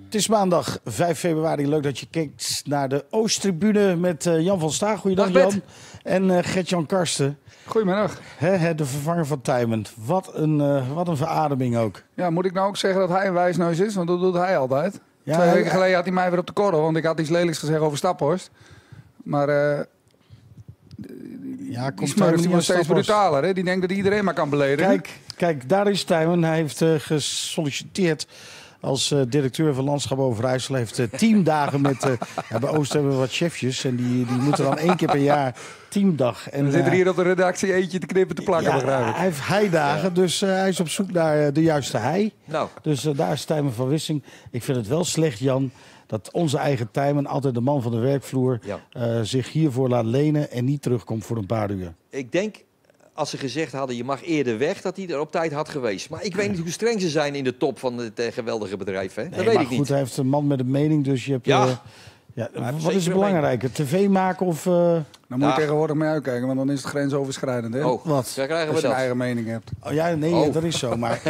Het is maandag 5 februari. Leuk dat je kijkt naar de Oosttribune met Jan van Staag. Goeiedag Jan. En Gert-Jan Karsten. Goedemiddag. De vervanger van Tijmen. Wat een verademing ook. Ja, moet ik nou ook zeggen dat hij een wijsneus is? Want dat doet hij altijd. Ja, 2 weken geleden had hij mij weer op de korrel. Want ik had iets lelijks gezegd over Staphorst. Maar die smurf die wordt steeds brutaler. Hè? Die denkt dat iedereen maar kan beledigen. Kijk, daar is Tijmen. Hij heeft gesolliciteerd als directeur van Landschap Overijssel. Heeft teamdagen met... bij Oost hebben we wat chefjes. En die moeten dan 1 keer per jaar teamdag. En we zitten hier op de redactie eentje te knippen te plakken. Hij heeft heidagen. Dus hij is op zoek naar de juiste hei. Nou. Dus daar is Tijmen van Wissing. Ik vind het wel slecht, Jan, dat onze eigen Tijmen, altijd de man van de werkvloer, zich hiervoor laat lenen en niet terugkomt voor een paar uur. Ik denk, als ze gezegd hadden, je mag eerder weg, dat hij er op tijd had geweest. Maar ik weet niet hoe streng ze zijn in de top van het geweldige bedrijf. Hè? Dat weet ik niet. Goed, hij heeft een man met een mening, dus je hebt... wat is het belangrijker? TV maken of... Dan moet je tegenwoordig mee uitkijken, want dan is het grensoverschrijdend. Hè? Oh, wat? Daar krijgen we als je dat. een eigen mening hebt. Oh ja, nee, dat is zo. Maar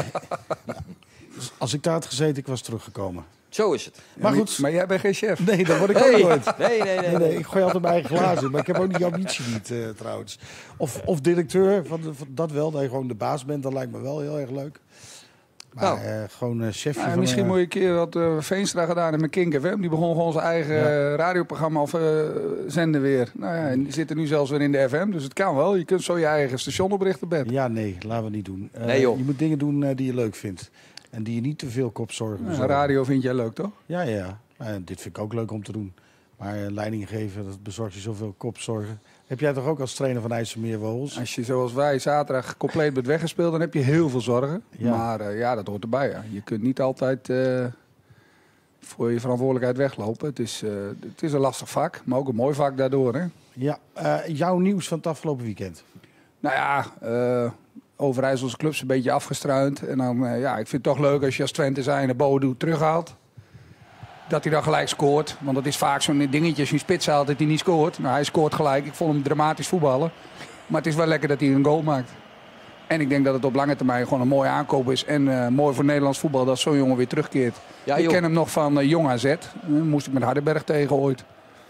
als ik daar had gezeten, ik was teruggekomen. Zo is het. Maar goed. Maar jij bent geen chef. Nee, dat word ik ook nooit. Nee. Ik gooi altijd mijn eigen glazen. Maar ik heb ook die ambitie niet, trouwens. Of directeur, dat wel. Dat je gewoon de baas bent, dat lijkt me wel heel erg leuk. Maar gewoon chefje van... Misschien moet je een keer wat Veenstra gedaan hebben met Kink FM. Die begon gewoon zijn eigen radioprogramma of zenden weer. Nou ja, en die zitten nu zelfs weer in de FM. Dus het kan wel. Je kunt zo je eigen station oprichten, Ben. Ja, nee, laten we niet doen. Nee, joh. Je moet dingen doen die je leuk vindt. En die je niet te veel kopzorgen bezorgen. Radio vind jij leuk, toch? Ja. Dit vind ik ook leuk om te doen. Maar leiding geven, dat bezorgt je zoveel kopzorgen. Heb jij toch ook als trainer van IJsselmeervogels? Als je zoals wij zaterdag compleet bent weggespeeld, dan heb je heel veel zorgen. Ja. Maar dat hoort erbij. Ja. Je kunt niet altijd voor je verantwoordelijkheid weglopen. Het is een lastig vak, maar ook een mooi vak daardoor. Hè? Ja, jouw nieuws van het afgelopen weekend? Nou ja, Overijsselse clubs een beetje afgestruind. En dan, ik vind het toch leuk als je als Twente zijn Bodo terughaalt. Dat hij dan gelijk scoort. Want dat is vaak zo'n dingetje als je een spits haalt dat hij niet scoort. Nou, hij scoort gelijk. Ik vond hem dramatisch voetballen. Maar het is wel lekker dat hij een goal maakt. En ik denk dat het op lange termijn gewoon een mooie aankoop is. En mooi voor Nederlands voetbal dat zo'n jongen weer terugkeert. Ja, ik ken hem nog van Jong AZ. Moest ik met Hardenberg tegen ooit.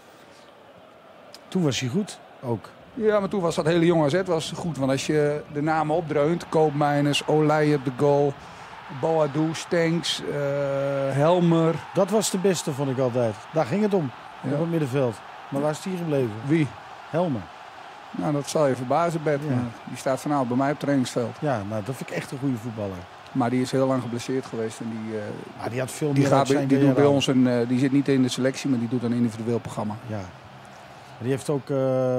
Toen was hij goed, ook. Ja, maar toen was dat hele Jong AZ was goed. Want als je de namen opdreunt. Koopmeiners, Olij op de goal. Boadu, Stenks, Helmer. Dat was de beste, vond ik altijd. Daar ging het om, op het middenveld. Maar waar is die gebleven? Wie? Helmer. Nou, dat zal je verbazen, Bert. Ja. Die staat vanavond bij mij op het trainingsveld. Ja, nou, dat vind ik echt een goede voetballer. Maar die is heel lang geblesseerd geweest. En die had veel die meer die doet bij ons die zit niet in de selectie, maar die doet een individueel programma. Ja. Die heeft ook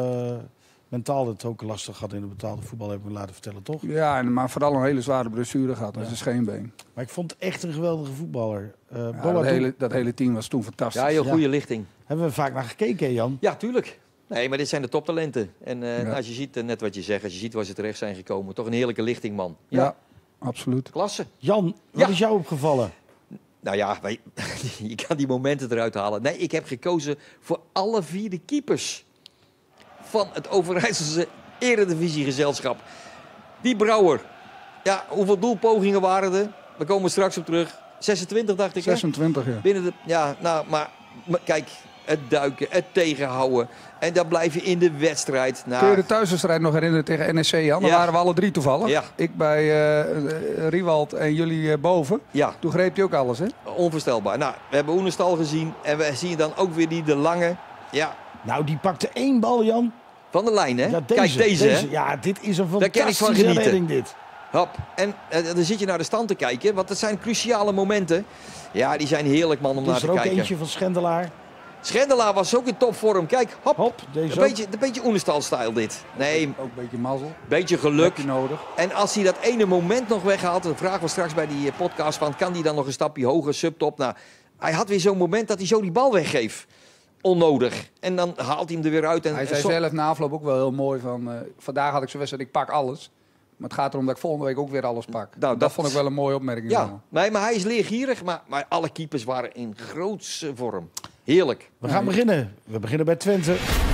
mentaal het ook lastig gehad in het betaalde voetbal, heb ik me laten vertellen, toch? Ja, maar vooral een hele zware blessure gehad. Dat is een scheenbeen. Maar ik vond het echt een geweldige voetballer. Dat hele team was toen fantastisch. Ja, heel goede lichting. Hebben we vaak naar gekeken, Jan? Ja, tuurlijk. Nee, maar dit zijn de toptalenten. En als je ziet, net wat je zegt, als je ziet waar ze terecht zijn gekomen. Toch een heerlijke lichting, man. Ja, absoluut. Klasse. Jan, wat is jou opgevallen? Nou ja, je kan die momenten eruit halen. Nee, ik heb gekozen voor alle 4 de keepers van het Overijsselse Eredivisiegezelschap. Die Brouwer. Ja, hoeveel doelpogingen waren er? We komen straks op terug. 26, dacht ik. 26, hè? Binnen de, maar kijk, het duiken, het tegenhouden. En dan blijf je in de wedstrijd. Kun je de thuiswedstrijd nog herinneren tegen NEC, Jan? Dan waren we alle 3 toevallig. Ja. Ik bij Riewald en jullie boven. Ja. Toen greep hij ook alles, hè? Onvoorstelbaar. Nou, we hebben Oenestal gezien. En we zien dan ook weer die De Lange. Ja. Nou, die pakte 1 bal, Jan. Van de lijn, hè? Ja, Kijk, deze, hè? Ja, dit is een Daar ken ik van fantastische genieten. redding, dit. Hop. En dan zit je naar de stand te kijken. Want dat zijn cruciale momenten. Ja, die zijn heerlijk, man, om naar te kijken. Er is er ook eentje van Schendelaar. Schendelaar was ook in topvorm. Kijk, hop. Deze een beetje Oenestal-style dit. Nee. Ook een beetje mazzel. Beetje geluk. Heb je nodig. En als hij dat ene moment nog weghaalt. Dan vragen we straks bij die podcast van. Kan hij dan nog een stapje hoger, subtop? Nou, hij had weer zo'n moment dat hij zo die bal weggeeft. Onnodig. En dan haalt hij hem er weer uit. En hij zei zelf na afloop ook wel heel mooi van... vandaag had ik zo'n wedstrijd, ik pak alles. Maar het gaat erom dat ik volgende week ook weer alles pak. Nou, dat vond ik wel een mooie opmerking. Ja, nee, maar hij is leergierig. Maar alle keepers waren in grootste vorm. Heerlijk. We gaan beginnen. We beginnen bij Twente.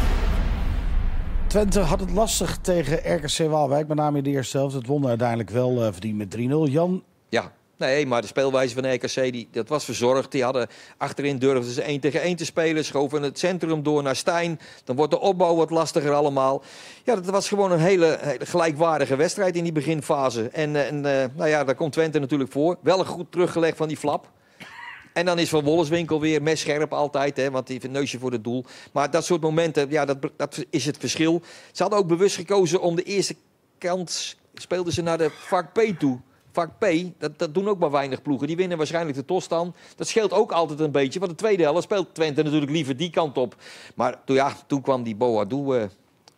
Twente had het lastig tegen RKC Waalwijk. Met name in de eerste helft. Het won uiteindelijk wel verdiend met 3-0. Jan, ja. Nee, maar de speelwijze van de RKC, dat was verzorgd. Die hadden achterin durfden ze 1 tegen 1 te spelen. Schoven het centrum door naar Stijn. Dan wordt de opbouw wat lastiger allemaal. Ja, dat was gewoon een hele gelijkwaardige wedstrijd in die beginfase. En daar komt Twente natuurlijk voor. Wel een goed teruggelegd van die flap. En dan is Van Wolleswinkel weer messcherp altijd, hè, want die heeft een neusje voor het doel. Maar dat soort momenten, ja, dat is het verschil. Ze hadden ook bewust gekozen om de eerste kans, speelden ze naar de vak P toe. Vak P, dat doen ook maar weinig ploegen. Die winnen waarschijnlijk de TOS dan. Dat scheelt ook altijd een beetje, want de tweede helft speelt Twente natuurlijk liever die kant op. Maar toen kwam die Boadu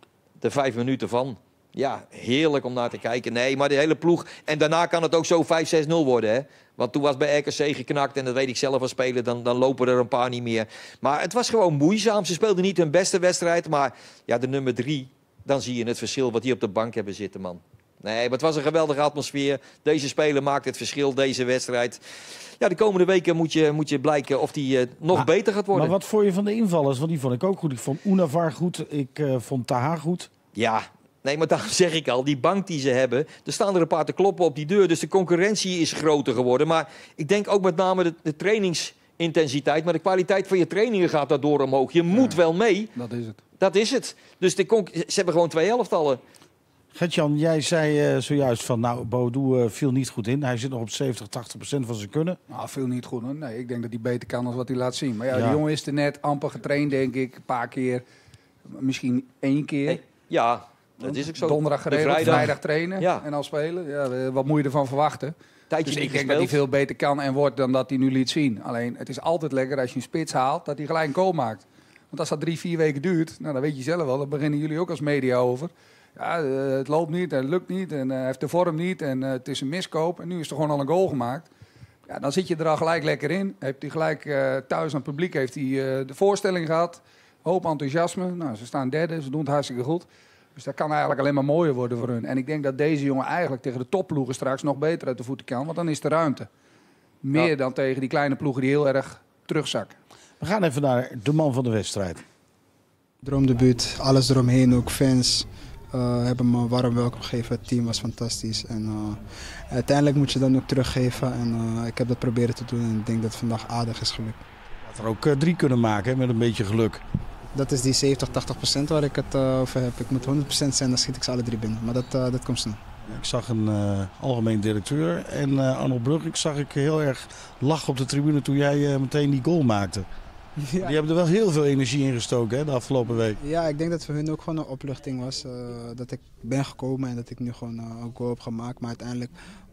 de 5 minuten van. Ja, heerlijk om naar te kijken. Nee, maar de hele ploeg. En daarna kan het ook zo 5-6-0 worden, hè. Want toen was bij RKC geknakt, en dat weet ik zelf als speler, dan lopen er een paar niet meer. Maar het was gewoon moeizaam. Ze speelden niet hun beste wedstrijd, maar ja, de nummer 3, dan zie je het verschil wat die op de bank hebben zitten, man. Nee, maar het was een geweldige atmosfeer. Deze speler maakt het verschil, deze wedstrijd. Ja, de komende weken moet je blijken of die nog beter gaat worden. Maar wat vond je van de invallers? Want die vond ik ook goed. Ik vond Unavaar goed, ik vond Taha goed. Ja. Nee, maar daarom zeg ik al, die bank die ze hebben, er staan er een paar te kloppen op die deur. Dus de concurrentie is groter geworden. Maar ik denk ook met name de trainingsintensiteit, maar de kwaliteit van je trainingen gaat daardoor omhoog. Je moet wel mee. Dat is het. Dat is het. Dus ze hebben gewoon 2 elftallen. Gert-Jan, jij zei zojuist van, Boadu viel niet goed in. Hij zit nog op 70-80% van zijn kunnen. Nou, veel niet goed, hoor. Nee, ik denk dat hij beter kan dan wat hij laat zien. Maar ja, die jongen is er net amper getraind, denk ik. Een paar keer, misschien 1 keer. Hey, ja. Dat is ook zo. Donderdag gereden, vrijdag trainen en dan spelen. Ja, wat moet je ervan verwachten? Dus ik denk dat hij veel beter kan en wordt dan dat hij nu liet zien. Alleen, het is altijd lekker als je een spits haalt, dat hij gelijk een goal maakt. Want als dat 3-4 weken duurt, nou, dan weet je zelf wel, daar beginnen jullie ook als media over. Ja, het loopt niet, het lukt niet, en hij heeft de vorm niet, en het is een miskoop. En nu is er gewoon al een goal gemaakt. Ja, dan zit je er al gelijk lekker in. Heeft hij gelijk thuis aan het publiek heeft hij, de voorstelling gehad. Hoop enthousiasme. Nou, ze staan derde, ze doen het hartstikke goed. Dus dat kan eigenlijk alleen maar mooier worden voor hun. En ik denk dat deze jongen eigenlijk tegen de topploegen straks nog beter uit de voeten kan. Want dan is de ruimte. Meer dan tegen die kleine ploegen die heel erg terugzakken. We gaan even naar de man van de wedstrijd. Droomdebuut, alles eromheen, ook fans. Hebben me een warm welkom gegeven. Het team was fantastisch. En uiteindelijk moet je dan ook teruggeven. En ik heb dat proberen te doen. En ik denk dat het vandaag aardig is gelukt. Had er ook 3 kunnen maken, hè, met een beetje geluk. Dat is die 70-80% waar ik het over heb. Ik moet 100% zijn, dan schiet ik ze alle 3 binnen. Maar dat komt snel. Ik zag een algemeen directeur en Arnold Brug. Ik zag heel erg lachen op de tribune toen jij meteen die goal maakte. Ja. Die hebben er wel heel veel energie in gestoken, hè, de afgelopen week. Ja, ik denk dat voor hun ook gewoon een opluchting was. Dat ik ben gekomen en dat ik nu gewoon een goal heb gemaakt. Maar uiteindelijk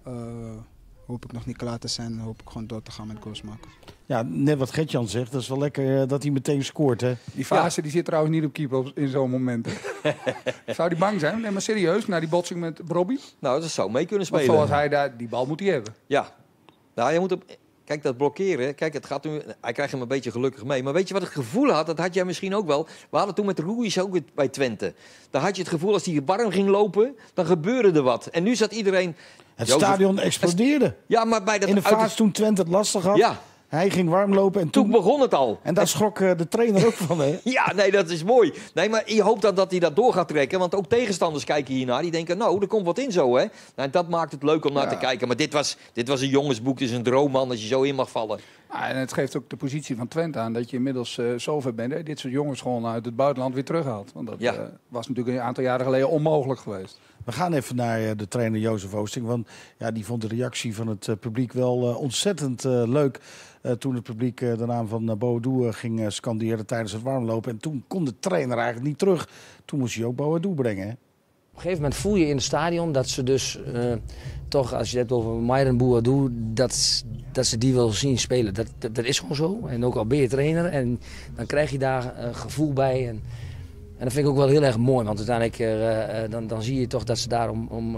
hoop ik nog niet klaar te zijn en hoop ik gewoon door te gaan met goals maken. Ja, net wat Gert-Jan zegt, dat is wel lekker dat hij meteen scoort, hè? Die fase die zit trouwens niet op keeper in zo'n moment. Zou die bang zijn? Nee, maar serieus, na die botsing met Robbie? Nou, dat zou mee kunnen spelen. Want zoals hij daar, die bal moet hij hebben. Ja. Nou, je moet op... Kijk, dat blokkeren, kijk, het gaat nu, hij krijgt hem een beetje gelukkig mee. Maar weet je wat het gevoel had? Dat had jij misschien ook wel. We hadden toen met Ruiz ook bij Twente. Dan had je het gevoel, als hij warm ging lopen, dan gebeurde er wat. En nu zat iedereen... Het stadion explodeerde. Ja, maar bij dat in de fase toen Twente het lastig had. Ja. Hij ging warm lopen en toen begon het al. En daar schrok de trainer ook van, hè? Ja, nee, dat is mooi. Nee, maar je hoopt dan dat hij dat door gaat trekken. Want ook tegenstanders kijken hiernaar. Die denken, nou, er komt wat in zo, hè. Nou, dat maakt het leuk om naar te kijken. Maar dit was een jongensboek, dit is een droomman als je zo in mag vallen. Ja, en het geeft ook de positie van Twente aan dat je inmiddels zover bent. Hè, dit soort jongens gewoon uit het buitenland weer terughaalt. Want dat was natuurlijk een aantal jaren geleden onmogelijk geweest. We gaan even naar de trainer Jozef Oosting. Want ja, die vond de reactie van het publiek wel ontzettend leuk. Toen het publiek de naam van Boadu ging scanderen tijdens het warmlopen. En toen kon de trainer eigenlijk niet terug. Toen moest hij ook Boadu brengen, hè? Op een gegeven moment voel je in het stadion dat ze dus toch, als je het hebt over Myron Boadu, dat ze die wil zien spelen. Dat is gewoon zo. En ook al ben je trainer en dan krijg je daar gevoel bij. En dat vind ik ook wel heel erg mooi, want uiteindelijk dan zie je toch dat ze daar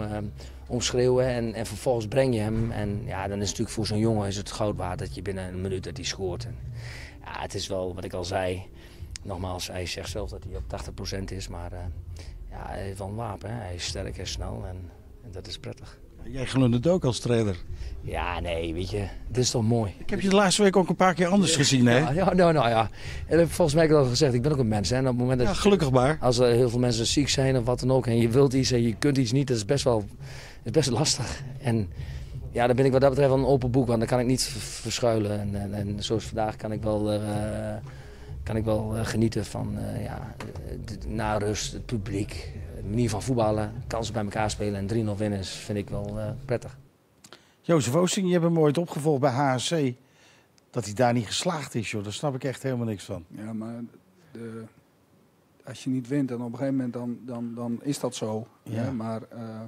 om schreeuwen en vervolgens breng je hem. En ja, dan is het natuurlijk voor zo'n jongen is het goud waard dat je binnen een minuut dat hij scoort. En, ja, het is wel wat ik al zei. Nogmaals, hij zegt zelf dat hij op 80% is, maar ja, hij heeft wel een wapen. Hè? Hij is sterk en snel en dat is prettig. Jij gunt het ook als trainer. Ja, nee, weet je, dit is toch mooi. Ik heb je de laatste week ook een paar keer anders gezien, hè? Ja, ja. En volgens mij heb ik al gezegd, ik ben ook een mens. Hè? En op het moment dat gelukkig maar. Als er heel veel mensen ziek zijn of wat dan ook en je wilt iets en je kunt iets niet, dat is best lastig. En Ja, dan ben ik wat dat betreft wel een open boek, want dan kan ik niet verschuilen. En zoals vandaag kan ik wel genieten van na rust, het publiek, de manier van voetballen, kansen bij elkaar spelen en 3-0 winnen vind ik wel prettig. Jozef Oosting, je hebt hem ooit opgevolgd bij HSC. Dat hij daar niet geslaagd is, joh. Daar snap ik echt helemaal niks van. Ja, maar als je niet wint, dan op een gegeven moment dan is dat zo. Ja. Hè? Maar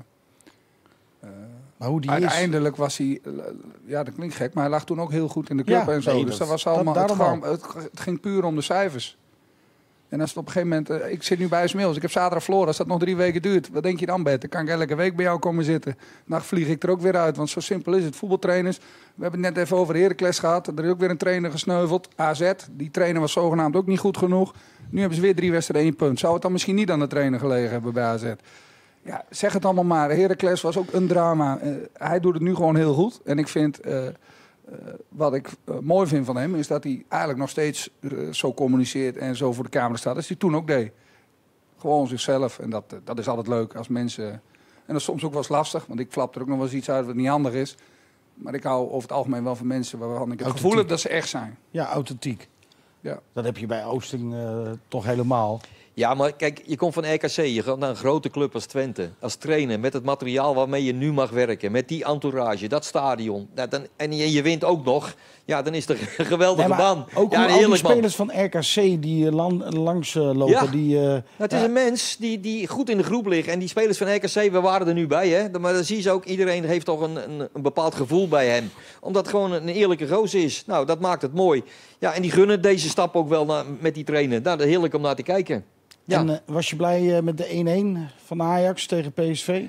hoe die uiteindelijk was hij, dat klinkt gek, maar hij lag toen ook heel goed in de club en zo. Nee, Dus dat was allemaal, het ging puur om de cijfers. En als het op een gegeven moment, ik zit nu bij Smeels, ik heb zaterdag verloren, als dat nog 3 weken duurt, wat denk je dan, Bert? Dan kan ik elke week bij jou komen zitten. Dan vlieg ik er ook weer uit, want zo simpel is het. Voetbaltrainers, we hebben het net even over Heracles gehad, er is ook weer een trainer gesneuveld, AZ, die trainer was zogenaamd ook niet goed genoeg. Nu hebben ze weer 3 wedstrijden 1 punt. Zou het dan misschien niet aan de trainer gelegen hebben bij AZ? Ja, zeg het allemaal maar. Heracles was ook een drama. Hij doet het nu gewoon heel goed. En ik vind, wat ik mooi vind van hem, is dat hij eigenlijk nog steeds zo communiceert en zo voor de camera staat als hij toen ook deed. Gewoon zichzelf. En dat is altijd leuk als mensen... En dat is soms ook wel eens lastig, want ik flap er ook nog wel eens iets uit wat niet handig is. Maar ik hou over het algemeen wel van mensen waarvan ik het gevoel heb dat ze echt zijn. Ja, authentiek. Ja. Dat heb je bij Oosting toch helemaal. Ja, maar kijk, je komt van RKC, je gaat naar een grote club als Twente. Als trainer, met het materiaal waarmee je nu mag werken. Met die entourage, dat stadion. En je wint ook nog. Ja, dan is het een geweldige baan. Ook ja, al die spelers van RKC die langs lopen. Ja. Het is een mens die goed in de groep ligt. En die spelers van RKC, we waren er nu bij. Hè? Maar dan zie je ook, iedereen heeft toch een bepaald gevoel bij hem. Omdat het gewoon een eerlijke gozer is. Nou, dat maakt het mooi. Ja, en die gunnen deze stap ook wel met die trainer. Nou, dat is heerlijk om naar te kijken. Ja. En was je blij met de 1-1 van Ajax tegen PSV?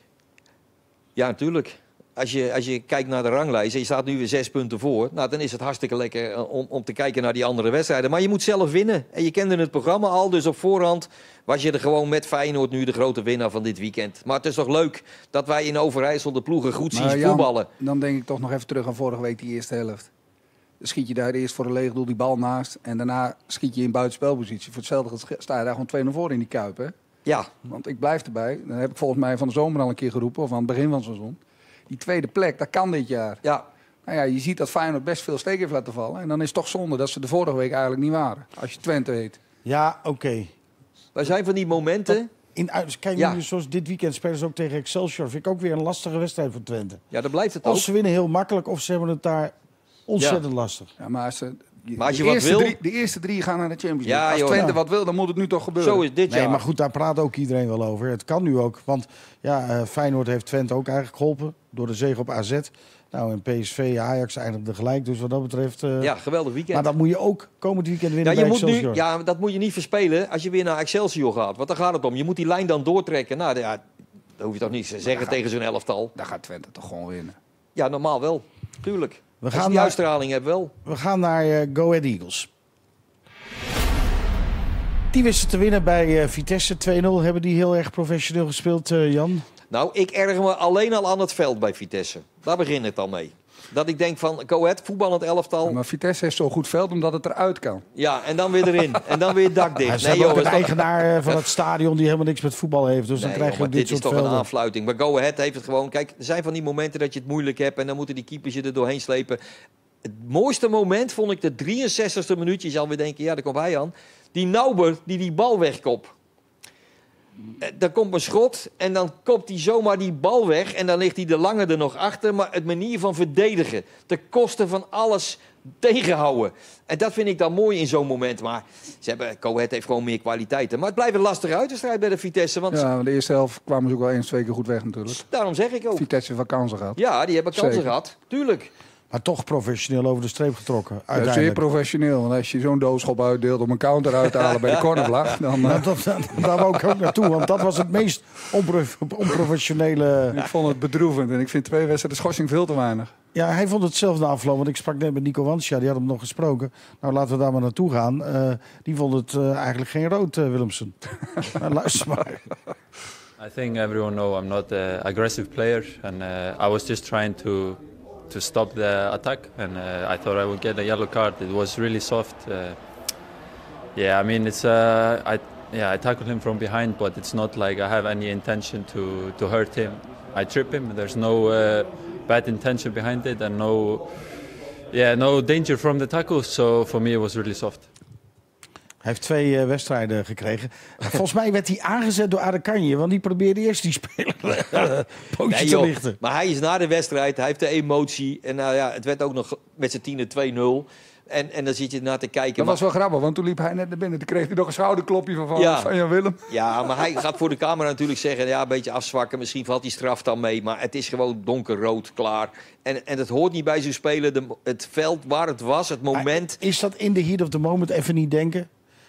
Ja, natuurlijk. Als je kijkt naar de ranglijst en je staat nu weer 6 punten voor, nou, dan is het hartstikke lekker om te kijken naar die andere wedstrijden. Maar je moet zelf winnen. En je kende het programma al, dus op voorhand was je er gewoon met Feyenoord nu de grote winnaar van dit weekend. Maar het is toch leuk dat wij in Overijssel de ploegen goed zien voetballen. Dan denk ik toch nog even terug aan vorige week, die eerste helft. Dan schiet je daar eerst voor een leeg doel die bal naast. En daarna schiet je in buitenspelpositie. Voor hetzelfde sta je daar gewoon 2-0 voor in die Kuip. Hè? Ja. Want ik blijf erbij. Dat heb ik volgens mij van de zomer al een keer geroepen. Of aan het begin van het seizoen. Die tweede plek, dat kan dit jaar. Ja. Nou ja, je ziet dat Feyenoord best veel steek heeft laten vallen. En dan is het toch zonde dat ze de vorige week eigenlijk niet waren. Als je Twente heet. Ja, oké. Wij zijn van die momenten... Kijk, nu, zoals dit weekend spelen ze ook tegen Excelsior. Vind ik ook weer een lastige wedstrijd voor Twente. Ja, dan blijft het ook. Of ze winnen heel makkelijk, of ze hebben het daar ontzettend lastig. Ja, maar als je wat wil... De eerste drie gaan naar de Champions League. Als Twente wat wil, dan moet het nu toch gebeuren. Zo is dit jaar. Nee, maar goed, daar praat ook iedereen wel over. Het kan nu ook, want Feyenoord heeft Twente ook eigenlijk geholpen door de zege op AZ. Nou, en PSV, Ajax eindigde gelijk. Dus wat dat betreft... ja, geweldig weekend. Maar dat moet je ook komend weekend winnen bij Excelsior. Ja, dat moet je niet verspelen als je weer naar Excelsior gaat. Want daar gaat het om. Je moet die lijn dan doortrekken. Nou, ja, dat hoef je toch niet te zeggen tegen zo'n elftal. Daar gaat Twente toch gewoon winnen. Ja, normaal wel. Tuurlijk. Als je die uitstraling hebt wel. We gaan naar Go Ahead Eagles. Die wisten te winnen bij Vitesse 2-0. Hebben die heel erg professioneel gespeeld, Jan? Nou, ik erger me alleen al aan het veld bij Vitesse. Daar begint het al mee. Dat ik denk van, Go Ahead, voetballend elftal. Ja, maar Vitesse heeft zo'n goed veld omdat het eruit kan. Ja, en dan weer erin. En dan weer het dak dicht. Ze hebben ook een eigenaar van het stadion die helemaal niks met voetbal heeft. Dus dan krijg je dit soort velden. Dit is toch een aanfluiting. Maar Go Ahead heeft het gewoon... Kijk, er zijn van die momenten dat je het moeilijk hebt. En dan moeten die keepers je er doorheen slepen. Het mooiste moment vond ik de 63e minuut. Je zal weer denken, ja, daar komt hij aan. Die Nauber die bal wegkopt. Dan komt een schot en dan kopt hij zomaar die bal weg. En dan ligt hij de lange er nog achter. Maar het manier van verdedigen. Ten koste van alles tegenhouden. En dat vind ik dan mooi in zo'n moment. Maar Go Ahead heeft gewoon meer kwaliteiten. Maar het blijft een lastige uitwedstrijd bij de Vitesse. Want ja, de eerste helft kwamen ze ook wel 1-2 keer goed weg natuurlijk. Daarom zeg ik ook. Vitesse heeft wel kansen gehad. Ja, die hebben kansen gehad. Tuurlijk. Maar toch professioneel over de streep getrokken. Ja, zeer professioneel. Want als je zo'n doosschop uitdeelt om een counter uit te halen bij de cornervlag... dan... Daar wou ik ook naartoe, want dat was het meest onprofessionele... Ik vond het bedroevend en ik vind 2 wedstrijden schorsing veel te weinig. Ja, hij vond het zelf na afloop, want ik sprak net met Nico Wansja, die had hem nog gesproken. Nou, laten we daar maar naartoe gaan. Die vond het eigenlijk geen rood, Willemsen. Luister maar. I think everyone knows I'm not an aggressive player and I was just trying to stop the attack and I thought I would get a yellow card. It was really soft. Yeah, I mean I tackled him from behind, but it's not like I have any intention to hurt him. I trip him. There's bad intention behind it and no danger from the tackle. So for me it was really soft. Hij heeft 2 wedstrijden gekregen. Volgens mij werd hij aangezet door Adekanje, want die probeerde eerst die speler pootje te lichten. Maar hij is na de wedstrijd, hij heeft de emotie. En nou ja, het werd ook nog met z'n 10 2-0. En dan zit je naar te kijken. Dat was wel grappig, want toen liep hij net naar binnen. Toen kreeg hij nog een schouderklopje van Jan Willem. Ja, maar hij gaat voor de camera natuurlijk zeggen, ja, een beetje afzwakken. Misschien valt die straf dan mee. Maar het is gewoon donkerrood, klaar. En het hoort niet bij zo'n speler. Het veld waar het was, het moment. Maar is dat in the heat of the moment even niet denken?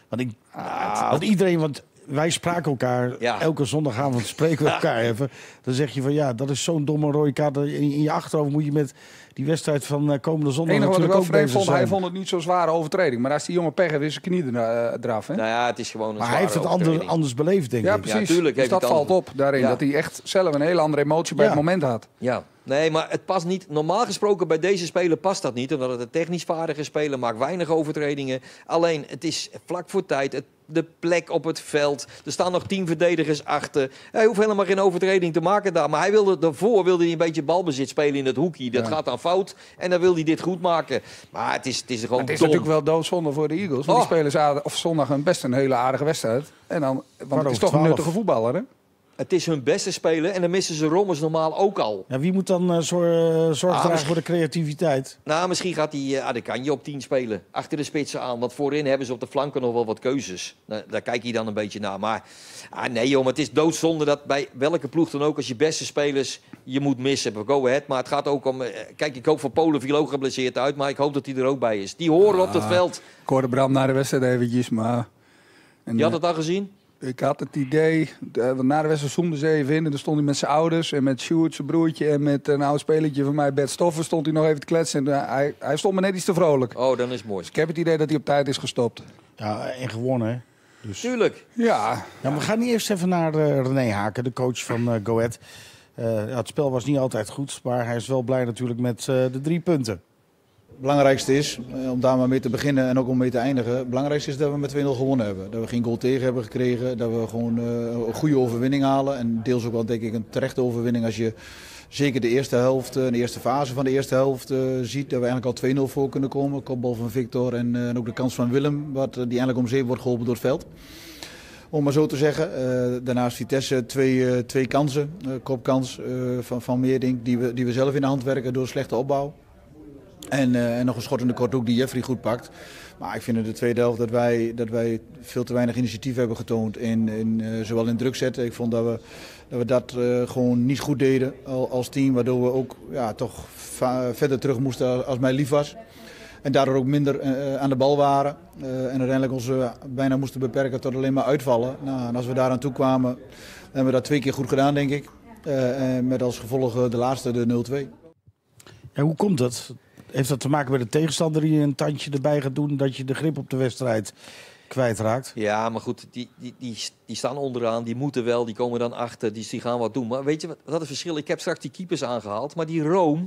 Want iedereen, want wij spraken elkaar, elke zondagavond spreken we elkaar even. Dan zeg je van ja, dat is zo'n domme rode kaart. In je achterhoofd moet je met die wedstrijd van komende zondag enige natuurlijk wat ik wel ook bezig vond, zijn. hij vond het niet zo'n zware overtreding. Maar als die jongen pech heeft, is zijn knie eraf. Hè? Nou ja, het is gewoon een maar hij heeft het anders beleefd, denk ik. Ja, precies. Ja, tuurlijk, dus dat valt op daarin. Ja. Dat hij echt zelf een hele andere emotie bij het moment had. Ja, nee, maar het past niet. Normaal gesproken bij deze speler past dat niet. Omdat het een technisch vaardige speler maakt weinig overtredingen. Alleen, het is vlak voor tijd. De plek op het veld. Er staan nog 10 verdedigers achter. Hij hoeft helemaal geen overtreding te maken daar. Maar daarvoor wilde hij een beetje balbezit spelen in het hoekje. Dat gaat dan fout. En dan wil hij dit goed maken. Maar het is gewoon het is natuurlijk wel doodzonde voor de Eagles. Want die spelen zondag best een hele aardige wedstrijd. En dan, want het is toch een nuttige voetballer, hè? Het is hun beste speler en dan missen ze Rommers normaal ook al. Ja, wie moet dan zorgen dragen voor de creativiteit? Nou, misschien gaat hij Adekanje op 10 spelen. Achter de spitsen aan. Want voorin hebben ze op de flanken nog wel wat keuzes. Daar kijk je dan een beetje naar. Maar nee joh, maar het is doodzonde dat bij welke ploeg dan ook... als je beste spelers je moet missen. Go Ahead. Maar het gaat ook om... kijk, ik hoop van Polen viel ook geblesseerd uit. Maar ik hoop dat hij er ook bij is. Die horen op het veld. Ik hoorde Bram na de wedstrijd eventjes, maar... Je had het al gezien? Ik had het idee, na de wedstrijd zoomde ze even in en dan stond hij met zijn ouders en met Sjoerd, zijn broertje en met een oud spelertje van mij, Bert Stoffen, stond hij nog even te kletsen. En hij stond me net iets te vrolijk. Oh, dan is het mooi. Dus ik heb het idee dat hij op tijd is gestopt. Ja, en gewonnen, hè? Dus. Tuurlijk. Ja. We gaan eerst even naar René Haken, de coach van Go Ahead. Het spel was niet altijd goed, maar hij is wel blij natuurlijk met de 3 punten. Het belangrijkste is, om daar maar mee te beginnen en ook om mee te eindigen, het belangrijkste is dat we met 2-0 gewonnen hebben. Dat we geen goal tegen hebben gekregen, dat we gewoon een goede overwinning halen. En deels ook wel denk ik een terechte overwinning als je zeker de eerste helft, de eerste fase van de eerste helft ziet. Dat we eigenlijk al 2-0 voor kunnen komen. Kopbal van Victor en ook de kans van Willem, die eigenlijk om zeep wordt geholpen door het veld. Om maar zo te zeggen. Daarnaast Vitesse 2 kansen, kopkans van Meerdink die we zelf in de hand werken door slechte opbouw. En nog een schot in de korthoek die Jeffrey goed pakt. Maar ik vind in de tweede helft dat wij veel te weinig initiatief hebben getoond. Zowel in druk zetten. Ik vond dat we dat gewoon niet goed deden als team. Waardoor we ook toch verder terug moesten als mij lief was. En daardoor ook minder aan de bal waren. En uiteindelijk ons bijna moesten beperken tot alleen maar uitvallen. Nou, en als we daaraan toe kwamen, hebben we dat 2 keer goed gedaan, denk ik. Met als gevolg de laatste, de 0-2. Ja, hoe komt dat? Heeft dat te maken met de tegenstander die een tandje erbij gaat doen, dat je de grip op de wedstrijd kwijtraakt? Ja, maar goed, die staan onderaan, die moeten wel, die komen dan achter, die gaan wat doen. Maar weet je wat het verschil? Ik heb straks die keepers aangehaald, maar die Room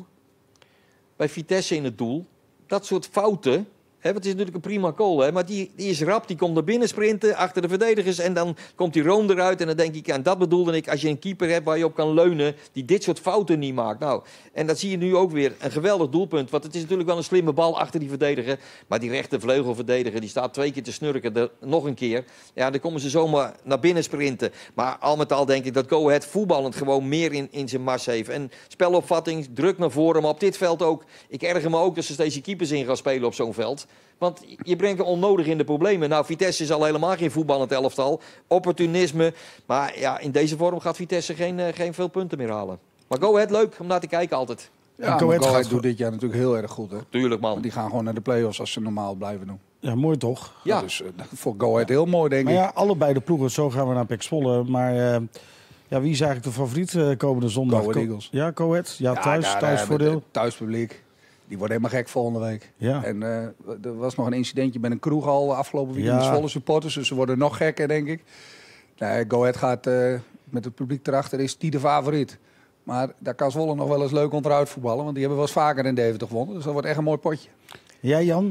bij Vitesse in het doel, dat soort fouten... Het is natuurlijk een prima goal, maar die is rap. Die komt naar binnen sprinten achter de verdedigers. En dan komt die Room eruit. En dan denk ik, en dat bedoelde ik, als je een keeper hebt waar je op kan leunen. Die dit soort fouten niet maakt. Nou, en dat zie je nu ook weer. Een geweldig doelpunt. Want het is natuurlijk wel een slimme bal achter die verdediger. Maar die rechter vleugelverdediger, die staat 2 keer te snurken. Nog een keer. Ja, dan komen ze zomaar naar binnen sprinten. Maar al met al denk ik dat Go Ahead voetballend gewoon meer in zijn mars heeft. En spelopvatting, druk naar voren. Maar op dit veld ook. Ik erger me ook dat ze steeds die keepers in gaan spelen op zo'n veld. Want je brengt er onnodig in de problemen. Nou, Vitesse is al helemaal geen voetballend elftal. Opportunisme. Maar ja, in deze vorm gaat Vitesse geen veel punten meer halen. Maar Go Ahead, leuk om naar te kijken altijd. Ja, Go Ahead doet dit jaar natuurlijk heel erg goed. Hè? Tuurlijk, man. Want die gaan gewoon naar de play-offs als ze normaal blijven doen. Ja, mooi toch? Ja. Dus voor Go Ahead heel mooi, denk ik. Maar ja, allebei de ploegen. Zo gaan we naar PEC Zwolle. Maar wie is eigenlijk de favoriet komende zondag? Go Ahead Eagles. Ja, Go Ahead. Ja, thuisvoordeel. Thuispubliek. Die wordt helemaal gek volgende week. Ja. En er was nog een incidentje met een kroeg al afgelopen weekend. De Zwolle supporters, dus ze worden nog gekker, denk ik. Nee, Go Ahead gaat met het publiek erachter, is die de favoriet. Maar daar kan Zwolle nog wel eens leuk onderuit voetballen. Want die hebben wel eens vaker in Deventer gewonnen. Dus dat wordt echt een mooi potje. Ja, Jan?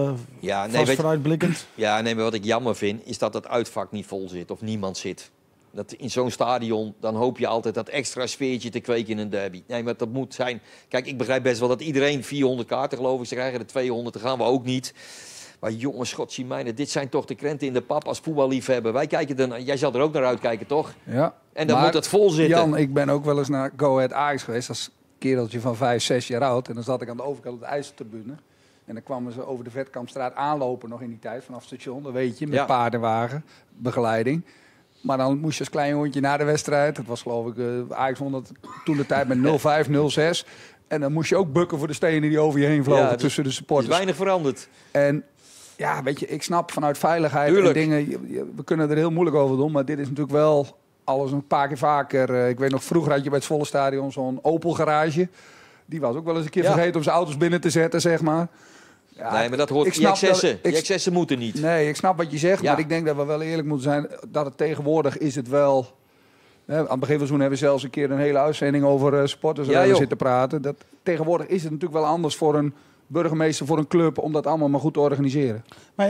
Vooruitblikkend? Ja, nee, maar wat ik jammer vind, is dat het uitvak niet vol zit. Of niemand zit. Dat in zo'n stadion, dan hoop je altijd dat extra sfeertje te kweken in een derby. Nee, maar dat moet zijn. Kijk, ik begrijp best wel dat iedereen 400 kaarten, geloof ik. Ze krijgen er 200, dan gaan we ook niet. Maar jongens, godzijdank, dit zijn toch de krenten in de pap als voetballiefhebber. Wij kijken er, jij zal er ook naar uitkijken, toch? Ja. En dan moet het vol zitten. Jan, ik ben ook wel eens naar Go Ahead Ajax geweest als kereltje van 5, 6 jaar oud. En dan zat ik aan de overkant op de IJsseltribune. En dan kwamen ze over de Vetkampstraat aanlopen nog in die tijd vanaf het station. Dat weet je, met paardenwagen, begeleiding. Maar dan moest je als klein hondje na de wedstrijd. Dat was geloof ik, Ajax won dat toen de tijd met 0-5, 0-6. En dan moest je ook bukken voor de stenen die over je heen vlogen tussen de supporters. Er is weinig veranderd. En ja, weet je, ik snap vanuit veiligheid Tuurlijk. en dingen. We kunnen er heel moeilijk over doen, maar dit is natuurlijk wel alles een paar keer vaker. Ik weet nog, vroeger had je bij het Volle Stadion zo'n Opel garage. Die was ook wel eens een keer vergeten om zijn auto's binnen te zetten, zeg maar. Ja, Nee, maar dat hoort. Die excessen moeten niet. Nee, ik snap wat je zegt, maar ik denk dat we wel eerlijk moeten zijn. Dat het tegenwoordig is het wel. Aan het begin van het seizoen hebben we zelfs een keer een hele uitzending over supporters zitten praten. Tegenwoordig is het natuurlijk wel anders voor een burgemeester, voor een club, om dat allemaal maar goed te organiseren. Maar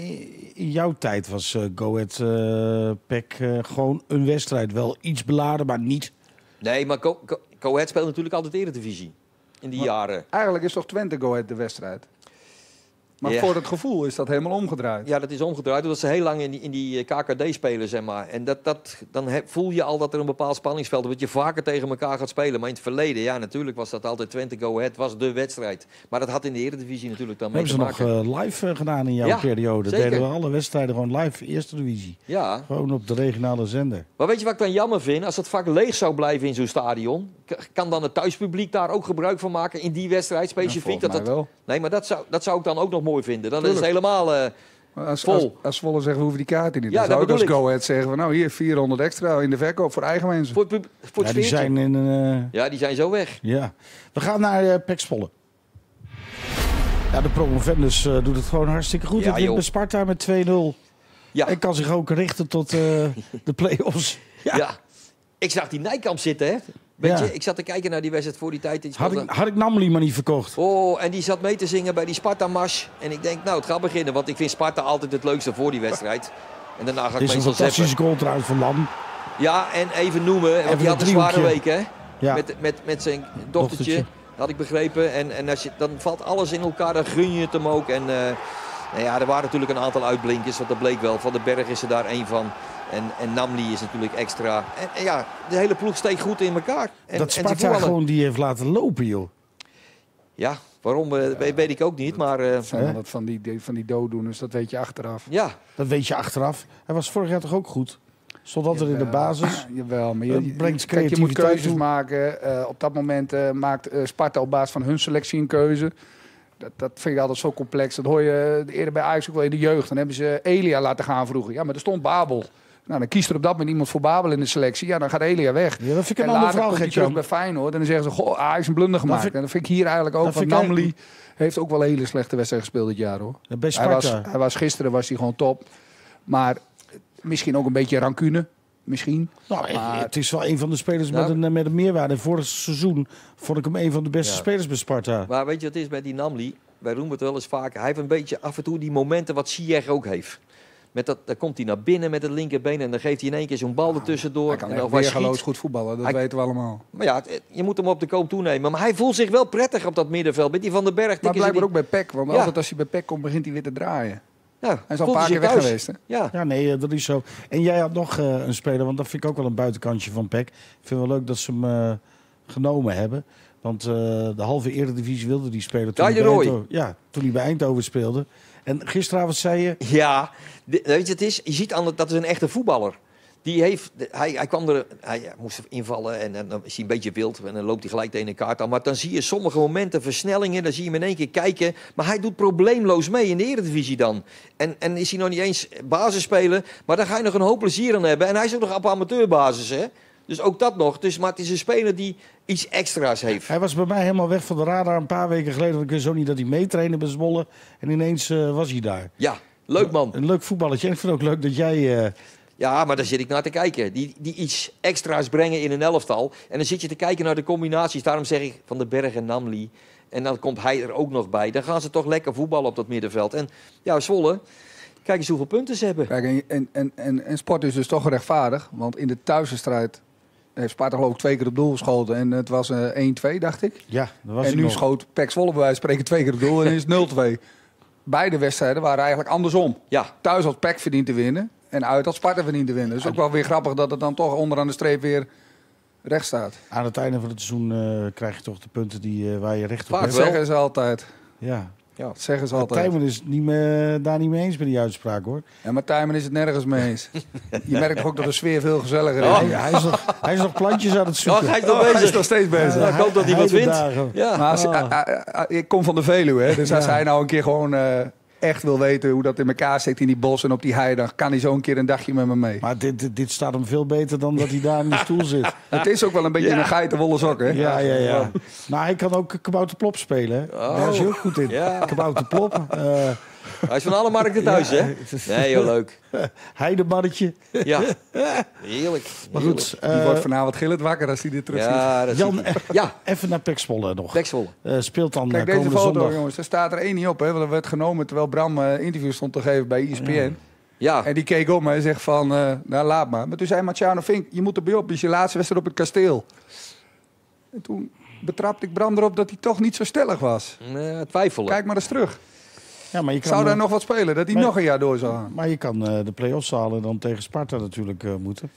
in jouw tijd was Go Ahead PEC gewoon een wedstrijd. Wel iets beladen, maar niet. Nee, maar Go Ahead speelt natuurlijk altijd Eredivisie. In die jaren. Eigenlijk is toch Twente Go Ahead de wedstrijd? Maar voor het gevoel is dat helemaal omgedraaid. Ja, dat is omgedraaid. Omdat ze heel lang in die KKD spelen, zeg maar. En dan voel je al dat er een bepaald spanningsveld is. Dat je vaker tegen elkaar gaat spelen. Maar in het verleden, ja, natuurlijk was dat altijd Twente Go Ahead. Was de wedstrijd. Maar dat had in de Eredivisie natuurlijk dan mee te maken. Hebben ze nog live gedaan in jouw periode? Zeker. Deden we alle wedstrijden gewoon live, Eerste Divisie. Ja. Gewoon op de regionale zender. Maar weet je wat ik dan jammer vind? Als het vak leeg zou blijven in zo'n stadion, kan dan het thuispubliek daar ook gebruik van maken in die wedstrijd specifiek? Ja, wel. Nee, maar dat zou ik dan ook nog mooi vinden. Dan is het helemaal vol. Als Zwolle zeggen, we hoeven die kaarten niet. Ja, Dan zou ik dat als bedoel Go Ahead zeggen, van, nou hier 400 extra in de verkoop voor eigen mensen. Voor het Ja, die zijn in een... Ja, die zijn zo weg. Ja. We gaan naar PEC Zwolle. Ja, de promovendus doet het gewoon hartstikke goed. Ja, Het wint joh. bij Sparta met 2-0. Ja. En kan zich ook richten tot de play-offs. Ja. Ik zag die Nijkamp zitten, hè. Weet Ja. je, ik zat te kijken naar die wedstrijd voor die tijd. Had ik Namely maar niet verkocht. Oh, en die zat mee te zingen bij die Sparta-mars. En ik denk, nou, het gaat beginnen. Want ik vind Sparta altijd het leukste voor die wedstrijd. En daarna ga ik Het is een meestal fantastische zeppen. goal trouwens van Lam. Ja, en even noemen, want Even die had een een zware driehoekje. week, hè. Ja. Met zijn dochtertje, had ik begrepen. En als dan valt alles in elkaar, dan gun je het hem ook. En nou ja, er waren natuurlijk een aantal uitblinkers, want dat bleek wel. Van den Berg is er daar één van. En Namli is natuurlijk extra. En ja, de hele ploeg steekt goed in elkaar. Dat Sparta gewoon die heeft laten lopen, joh. Ja, waarom weet ik ook niet, maar... Dat zijn wel van die dooddoeners, dat weet je achteraf. Ja. Dat weet je achteraf. Hij was vorig jaar toch ook goed? Stond altijd in de basis. Jawel, maar Dat brengt kijk, je moet creativiteit keuzes toe. maken. Op dat moment maakt Sparta op basis van hun selectie een keuze. Dat vind ik altijd zo complex. Dat hoor je eerder bij Ajax ook wel in de jeugd. Dan hebben ze Elia laten gaan vroeger. Ja, maar er stond Babel. Nou, dan kiest er op dat moment iemand voor Babel in de selectie. Ja, dan gaat Elia weg. Ja, dat vind ik en een ander later verhaal, komt hij terug bij Feyenoord. En dan zeggen ze, goh, Ajax een blunder gemaakt. En dat vind ik hier eigenlijk ook. Dat Want vind ik Namli heeft ook wel een hele slechte wedstrijd gespeeld dit jaar, hoor. Bij Sparta. Gisteren was hij gewoon top. Maar misschien ook een beetje rancune. Misschien. Nou, Maar het is wel een van de spelers met een meerwaarde. Vorig seizoen vond ik hem een van de beste spelers bij Sparta. Maar weet je wat het is bij die Namli? Wij roemen het wel eens vaker. Hij heeft een beetje af en toe die momenten wat Ziyech ook heeft. Dan komt hij naar binnen met het linkerbeen en dan geeft hij in één keer zo'n bal ertussendoor. hij kan en echt weergeloos goed voetballen, dat weten we allemaal. Maar ja, je moet hem op de koop toenemen. Maar hij voelt zich wel prettig op dat middenveld. Met die Van den Berg. Maar blijkbaar ook bij PEC, want altijd als hij bij PEC komt begint hij weer te draaien. Ja, hij is al een paar keer weg geweest, hè? Ja. Nee, dat is zo. En jij had nog een speler, want dat vind ik ook wel een buitenkantje van PEC. Ik vind het wel leuk dat ze hem genomen hebben. Want de halve Eredivisie wilde die spelen toen hij bij Eindhoven speelde. En gisteravond zei je... Ja, weet je het is? Je ziet aan dat is een echte voetballer. Hij kwam er, hij moest invallen en dan is hij een beetje wild. En dan loopt hij gelijk tegen een kaart aan. Maar dan zie je sommige momenten versnellingen. Dan zie je hem in één keer kijken. Maar hij doet probleemloos mee in de Eredivisie dan. En is hij nog niet eens basis spelen. Maar daar ga je nog een hoop plezier aan hebben. En hij is ook nog op amateurbasis, hè. Dus ook dat nog. Maar het is een speler die iets extra's heeft. Hij was bij mij helemaal weg van de radar een paar weken geleden. Want ik wist zo niet dat hij meetrainde bij Zwolle. En ineens was hij daar. Ja, leuk man. Een leuk voetballetje. En ik vind het ook leuk dat jij... Ja, maar daar zit ik naar te kijken. Die iets extra's brengen in een elftal. En dan zit je te kijken naar de combinaties. Daarom zeg ik Van den Berg en Namli. En dan komt hij er ook nog bij. Dan gaan ze toch lekker voetballen op dat middenveld. En ja, Zwolle... Kijk eens hoeveel punten ze hebben. Kijk, en sport is dus toch rechtvaardig. Want in de thuiswedstrijd heeft Sparta geloof ik 2 keer op doel geschoten. En het was 1-2, dacht ik. Ja, dat was En hij nu nog. schoot PEC Zwolle bij wijze van spreken 2 keer op doel en is het 0-2. Beide wedstrijden waren eigenlijk andersom. Ja, Thuis had PEC verdiend te winnen en uit had Sparta verdiend te winnen. Dus ook wel weer grappig dat het dan toch onderaan de streep weer recht staat. Aan het einde van het seizoen krijg je toch de punten waar je recht op Vaak hebt. Dat wel. zeggen ze altijd. Ja. Dat zeggen ze altijd. Tijmen is daar niet mee eens met die uitspraak, hoor. Ja, maar Tijmen is het nergens mee eens. Je merkt toch ook dat de sfeer veel gezelliger is. Hij is nog plantjes aan het zoeken. hij is nog Hij bezig. is nog steeds bezig. Ja, ik hoop dat hij wat vindt. Heidedagen. Ja. Maar ik kom van de Veluwe, hè, dus als hij nou een keer gewoon echt wil weten hoe dat in elkaar zit in die bos en op die hei, dan kan hij zo een keer een dagje met me mee. Maar dit staat hem veel beter dan dat hij daar in de stoel zit. Het is ook wel een beetje een geitenwolle sok, hè? Ja. Nou, hij kan ook Kabouterplop spelen. Hè? Daar is hij ook goed in. Ja. Kabouterplop. Hij is van alle markten thuis, hè? Nee, heel leuk. Heidemannetje. Ja, heerlijk. Maar heerlijk. goed, Die wordt vanavond gillend wakker als hij dit terug ziet. Ja, dat Jan, ziet hij. Ja, even naar Pek Zwolle nog. Beksel. Speelt dan Kijk, deze komende foto, zondag. jongens, daar staat er één niet op. Hè, want er werd genomen terwijl Bram interview stond te geven bij ESPN. Ja, En die keek op me en zegt van, nou laat maar. Maar toen zei Marciano Vink, je moet erbij op. Het is je laatste wedstrijd op het kasteel. En toen betrapte ik Bram erop dat hij toch niet zo stellig was. twijfelen. Kijk maar eens terug. Ja, maar je kan, Zou daar nog wat spelen? Dat hij maar- nog een jaar door zou gaan? maar je kan de play-offs halen dan tegen Sparta natuurlijk moeten.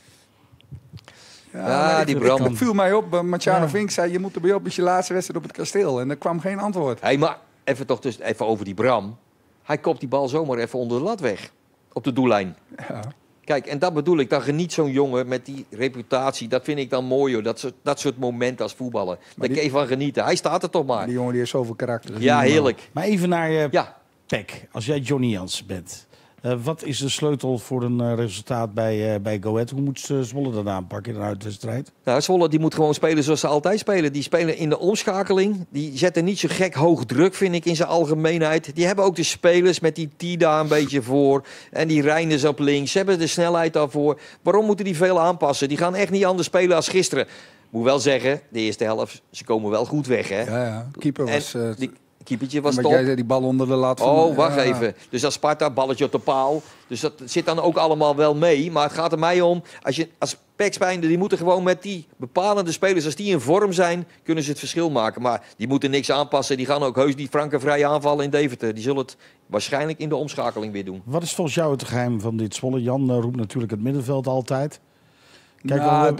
Ja, maar die ik- Bram. Het viel mij op. Marciano Ja. Vink zei, je moet erbij op. Het is je laatste wedstrijd op het kasteel. En er kwam geen antwoord. Hey, maar even over die Bram. Hij kopt die bal zomaar even onder de lat weg. Op de doellijn. Ja. Kijk, en dat bedoel ik. Dan geniet zo'n jongen met die reputatie. Dat vind ik dan mooi, hoor. Dat soort momenten als voetballer. Daar die- kun je van genieten. Hij staat er toch maar. Die jongen die heeft zoveel karakter. Dat is Ja, niet normaal. heerlijk. Maar even naar Ja, Pek. Als jij Johnny Jans bent. Wat is de sleutel voor een resultaat bij Go Ahead? Hoe moet Zwolle dat aanpakken in een uitwedstrijd? nou, Zwolle die moet gewoon spelen zoals ze altijd spelen. Die spelen in de omschakeling. Die zetten niet zo gek hoog druk, vind ik, in zijn algemeenheid. Die hebben ook de spelers met die Tida een beetje voor. En die Reinders op links. Ze hebben de snelheid daarvoor. Waarom moeten die veel aanpassen? Die gaan echt niet anders spelen als gisteren. Moet wel zeggen, de eerste helft, ze komen wel goed weg, hè? Ja. Keeper was... die keepertje was wat top. jij zei, die bal onder de lat. Van, Oh, wacht ja. even. Dus dat Sparta, balletje op de paal. Dus dat zit dan ook allemaal wel mee. Maar het gaat er mij om, als PEC Spijnder, die moeten gewoon met die bepalende spelers, als die in vorm zijn, kunnen ze het verschil maken. Maar die moeten niks aanpassen. Die gaan ook heus niet frankenvrij aanvallen in Deventer. Die zullen het waarschijnlijk in de omschakeling weer doen. Wat is volgens jou het geheim van dit Zwolle? Jan roept natuurlijk het middenveld altijd. Kijk, Nou,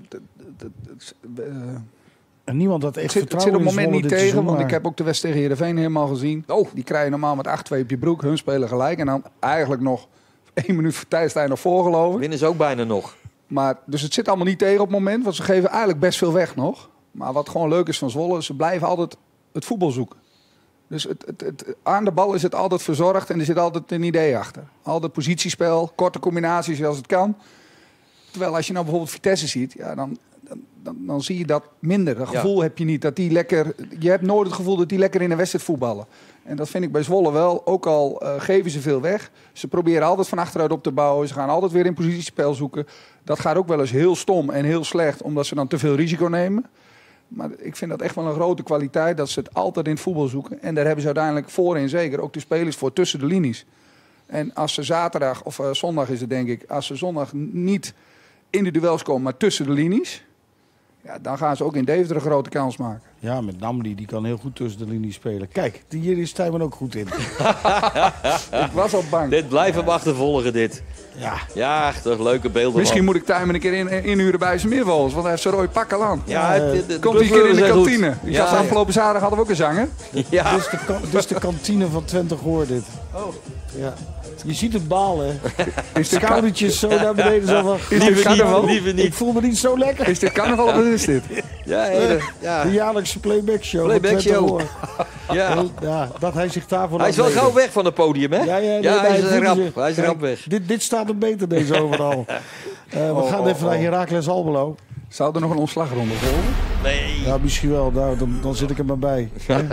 en niemand had echt het zit op vertrouwen het in moment Zwolle niet dit tegen, seizoen, want ik maar- heb ook de wedstrijd tegen Heerenveen helemaal gezien. Oh. Die krijgen normaal met 8-2 op je broek. Hun spelen gelijk en dan eigenlijk nog 1 minuut voor tijd sta je nog voor, geloof ik. Winnen ze ook bijna nog. Maar, dus het zit allemaal niet tegen op het moment, want ze geven eigenlijk best veel weg nog. Maar wat gewoon leuk is van Zwolle, ze blijven altijd het voetbal zoeken. Dus aan de bal is het altijd verzorgd en er zit altijd een idee achter. Altijd positiespel, korte combinaties als het kan. Terwijl als je nou bijvoorbeeld Vitesse ziet, ja, dan zie je dat minder. Dat gevoel heb je niet. Dat die lekker, je hebt nooit het gevoel dat die lekker in een wedstrijd voetballen. En dat vind ik bij Zwolle wel. Ook al geven ze veel weg. Ze proberen altijd van achteruit op te bouwen. Ze gaan altijd weer in positiespel zoeken. Dat gaat ook wel eens heel stom en heel slecht, omdat ze dan te veel risico nemen. Maar ik vind dat echt wel een grote kwaliteit, dat ze het altijd in het voetbal zoeken. En daar hebben ze uiteindelijk voorin zeker ook de spelers voor tussen de linies. En als ze zaterdag, of zondag is het denk ik, als ze zondag niet in de duels komen, maar tussen de linies, ja, dan gaan ze ook in Deventer een grote kans maken. Ja, met Namdi, die kan heel goed tussen de linies spelen. Kijk, hier is Tijmen ook goed in. Ik was al bang. Dit blijven we achtervolgen, dit. Ja, Ja, toch leuke beelden. Misschien man. moet ik Tijmen een keer inhuren bij zijn Meerwolfs, want hij heeft zijn rode pak al aan. Ja, Komt een keer in de kantine. Ik Ja, zag afgelopen zaterdag hadden we ook een zanger. Ja. dus de kantine van Twente Goor dit. Oh. Ja. Je ziet het balen. Schoudertjes zo naar beneden. Zo van, Is dit Liever carnaval? niet, liever ik niet. voel me niet zo lekker. Is dit carnaval of wat is dit? Ja, ja. De jaarlijkse playback show. van Playback Twente show. Goor. Ja. Ja, dat hij zich daarvoor Hij is wel afleidde. gauw weg van het podium, hè? Ja, hij is voelde rap. zich- Hij is Kijk, rap weg. Dit staat hem beter deze overal. We gaan even naar Heracles Almelo. Zou er nog een ontslagronde volgen? Nee. Ja, misschien wel. Nou, dan zit ik er maar bij.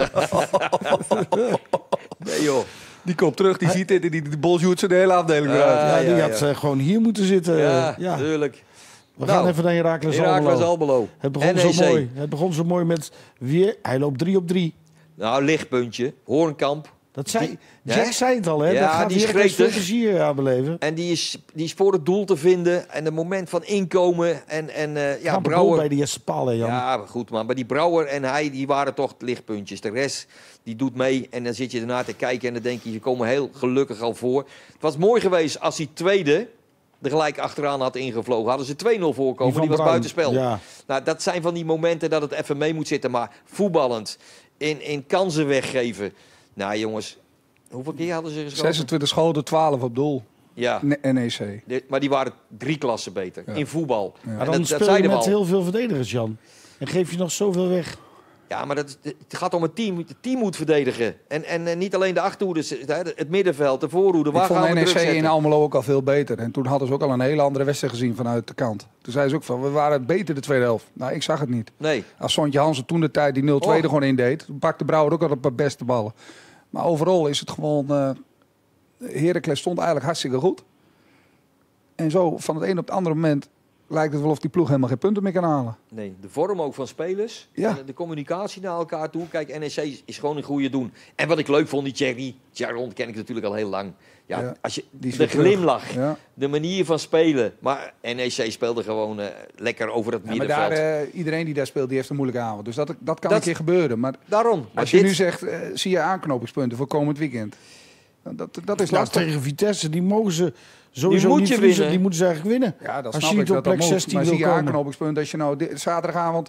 Nee, joh. Die komt terug, die ziet dit en die bolsjoet zijn de hele afdeling eruit. Ja, die ja, had gewoon hier moeten zitten. Ja, tuurlijk. We Nou, gaan even naar Heracles Heracles Almelo. Almelo. Het begon NEC. zo mooi. Het begon zo mooi met weer. Hij loopt 3 op 3. Nou, lichtpuntje. Hoornkamp. Jack zei het al, hè? Ja, Daar gaat die is Heracles veel gretig. plezier aan beleven. En die is voor het doel te vinden. En het moment van inkomen. En Goal Brouwer... bij de eerste paal, hè, Jan? Ja, goed man. Maar die Brouwer en hij, die waren toch lichtpuntjes. De rest, die doet mee. En dan zit je ernaar te kijken en dan denk je, ze komen heel gelukkig al voor. Het was mooi geweest als die tweede er gelijk achteraan had ingevlogen. Hadden ze 2-0 voorkomen, die was buitenspel. Ja. Nou, dat zijn van die momenten dat het even mee moet zitten. Maar voetballend, in kansen weggeven. Nou jongens, hoeveel keer hadden ze geschoten? 26 schoten, 12 op doel. Ja, NEC. maar die waren 3 klassen beter in voetbal. Ja. En Maar dan dat speel je zeiden we met al. heel veel verdedigers, Jan. En geef je nog zoveel weg. Ja, maar het gaat om het team. Het team moet verdedigen. En niet alleen de achterhoede, het middenveld, de voorhoede. Ik Waar vond gaan we druk NEC zetten? in Almelo ook al veel beter. En toen hadden ze ook al een hele andere wedstrijd gezien vanuit de kant. Toen zei ze ook van, we waren beter de tweede helft. Nou, ik zag het niet. Nee. Als Sontje Hansen toen de tijd die 0-2 er gewoon in deed, toen pakte Brouwer ook al een paar beste ballen. Maar overal is het gewoon... Heracles stond eigenlijk hartstikke goed. En zo, van het een op het andere moment, lijkt het wel of die ploeg helemaal geen punten meer kan halen. Nee, de vorm ook van spelers. Ja. En de communicatie naar elkaar toe. Kijk, NEC is gewoon een goede doen. En wat ik leuk vond, die Thierry Jaron ken ik natuurlijk al heel lang. Ja, Ja, als je, die is de weer terug. glimlach, Ja. de manier van spelen. Maar NEC speelde gewoon lekker over het Ja, maar middenveld. daar, iedereen die daar speelt, die heeft een moeilijke avond. Dus dat kan Dat- een keer gebeuren. Maar Daarom. Maar als je dit- nu zegt, zie je aanknopingspunten voor komend weekend. Dat is Nou, lastig. tegen Vitesse, die mogen ze sowieso moet niet je verliezen. winnen. Die moeten ze eigenlijk winnen. Ja, dat Als snap je ik niet op dat dat plek moet. 16 Maar wil zie je komen. aanknopingspunt als je nou zaterdagavond...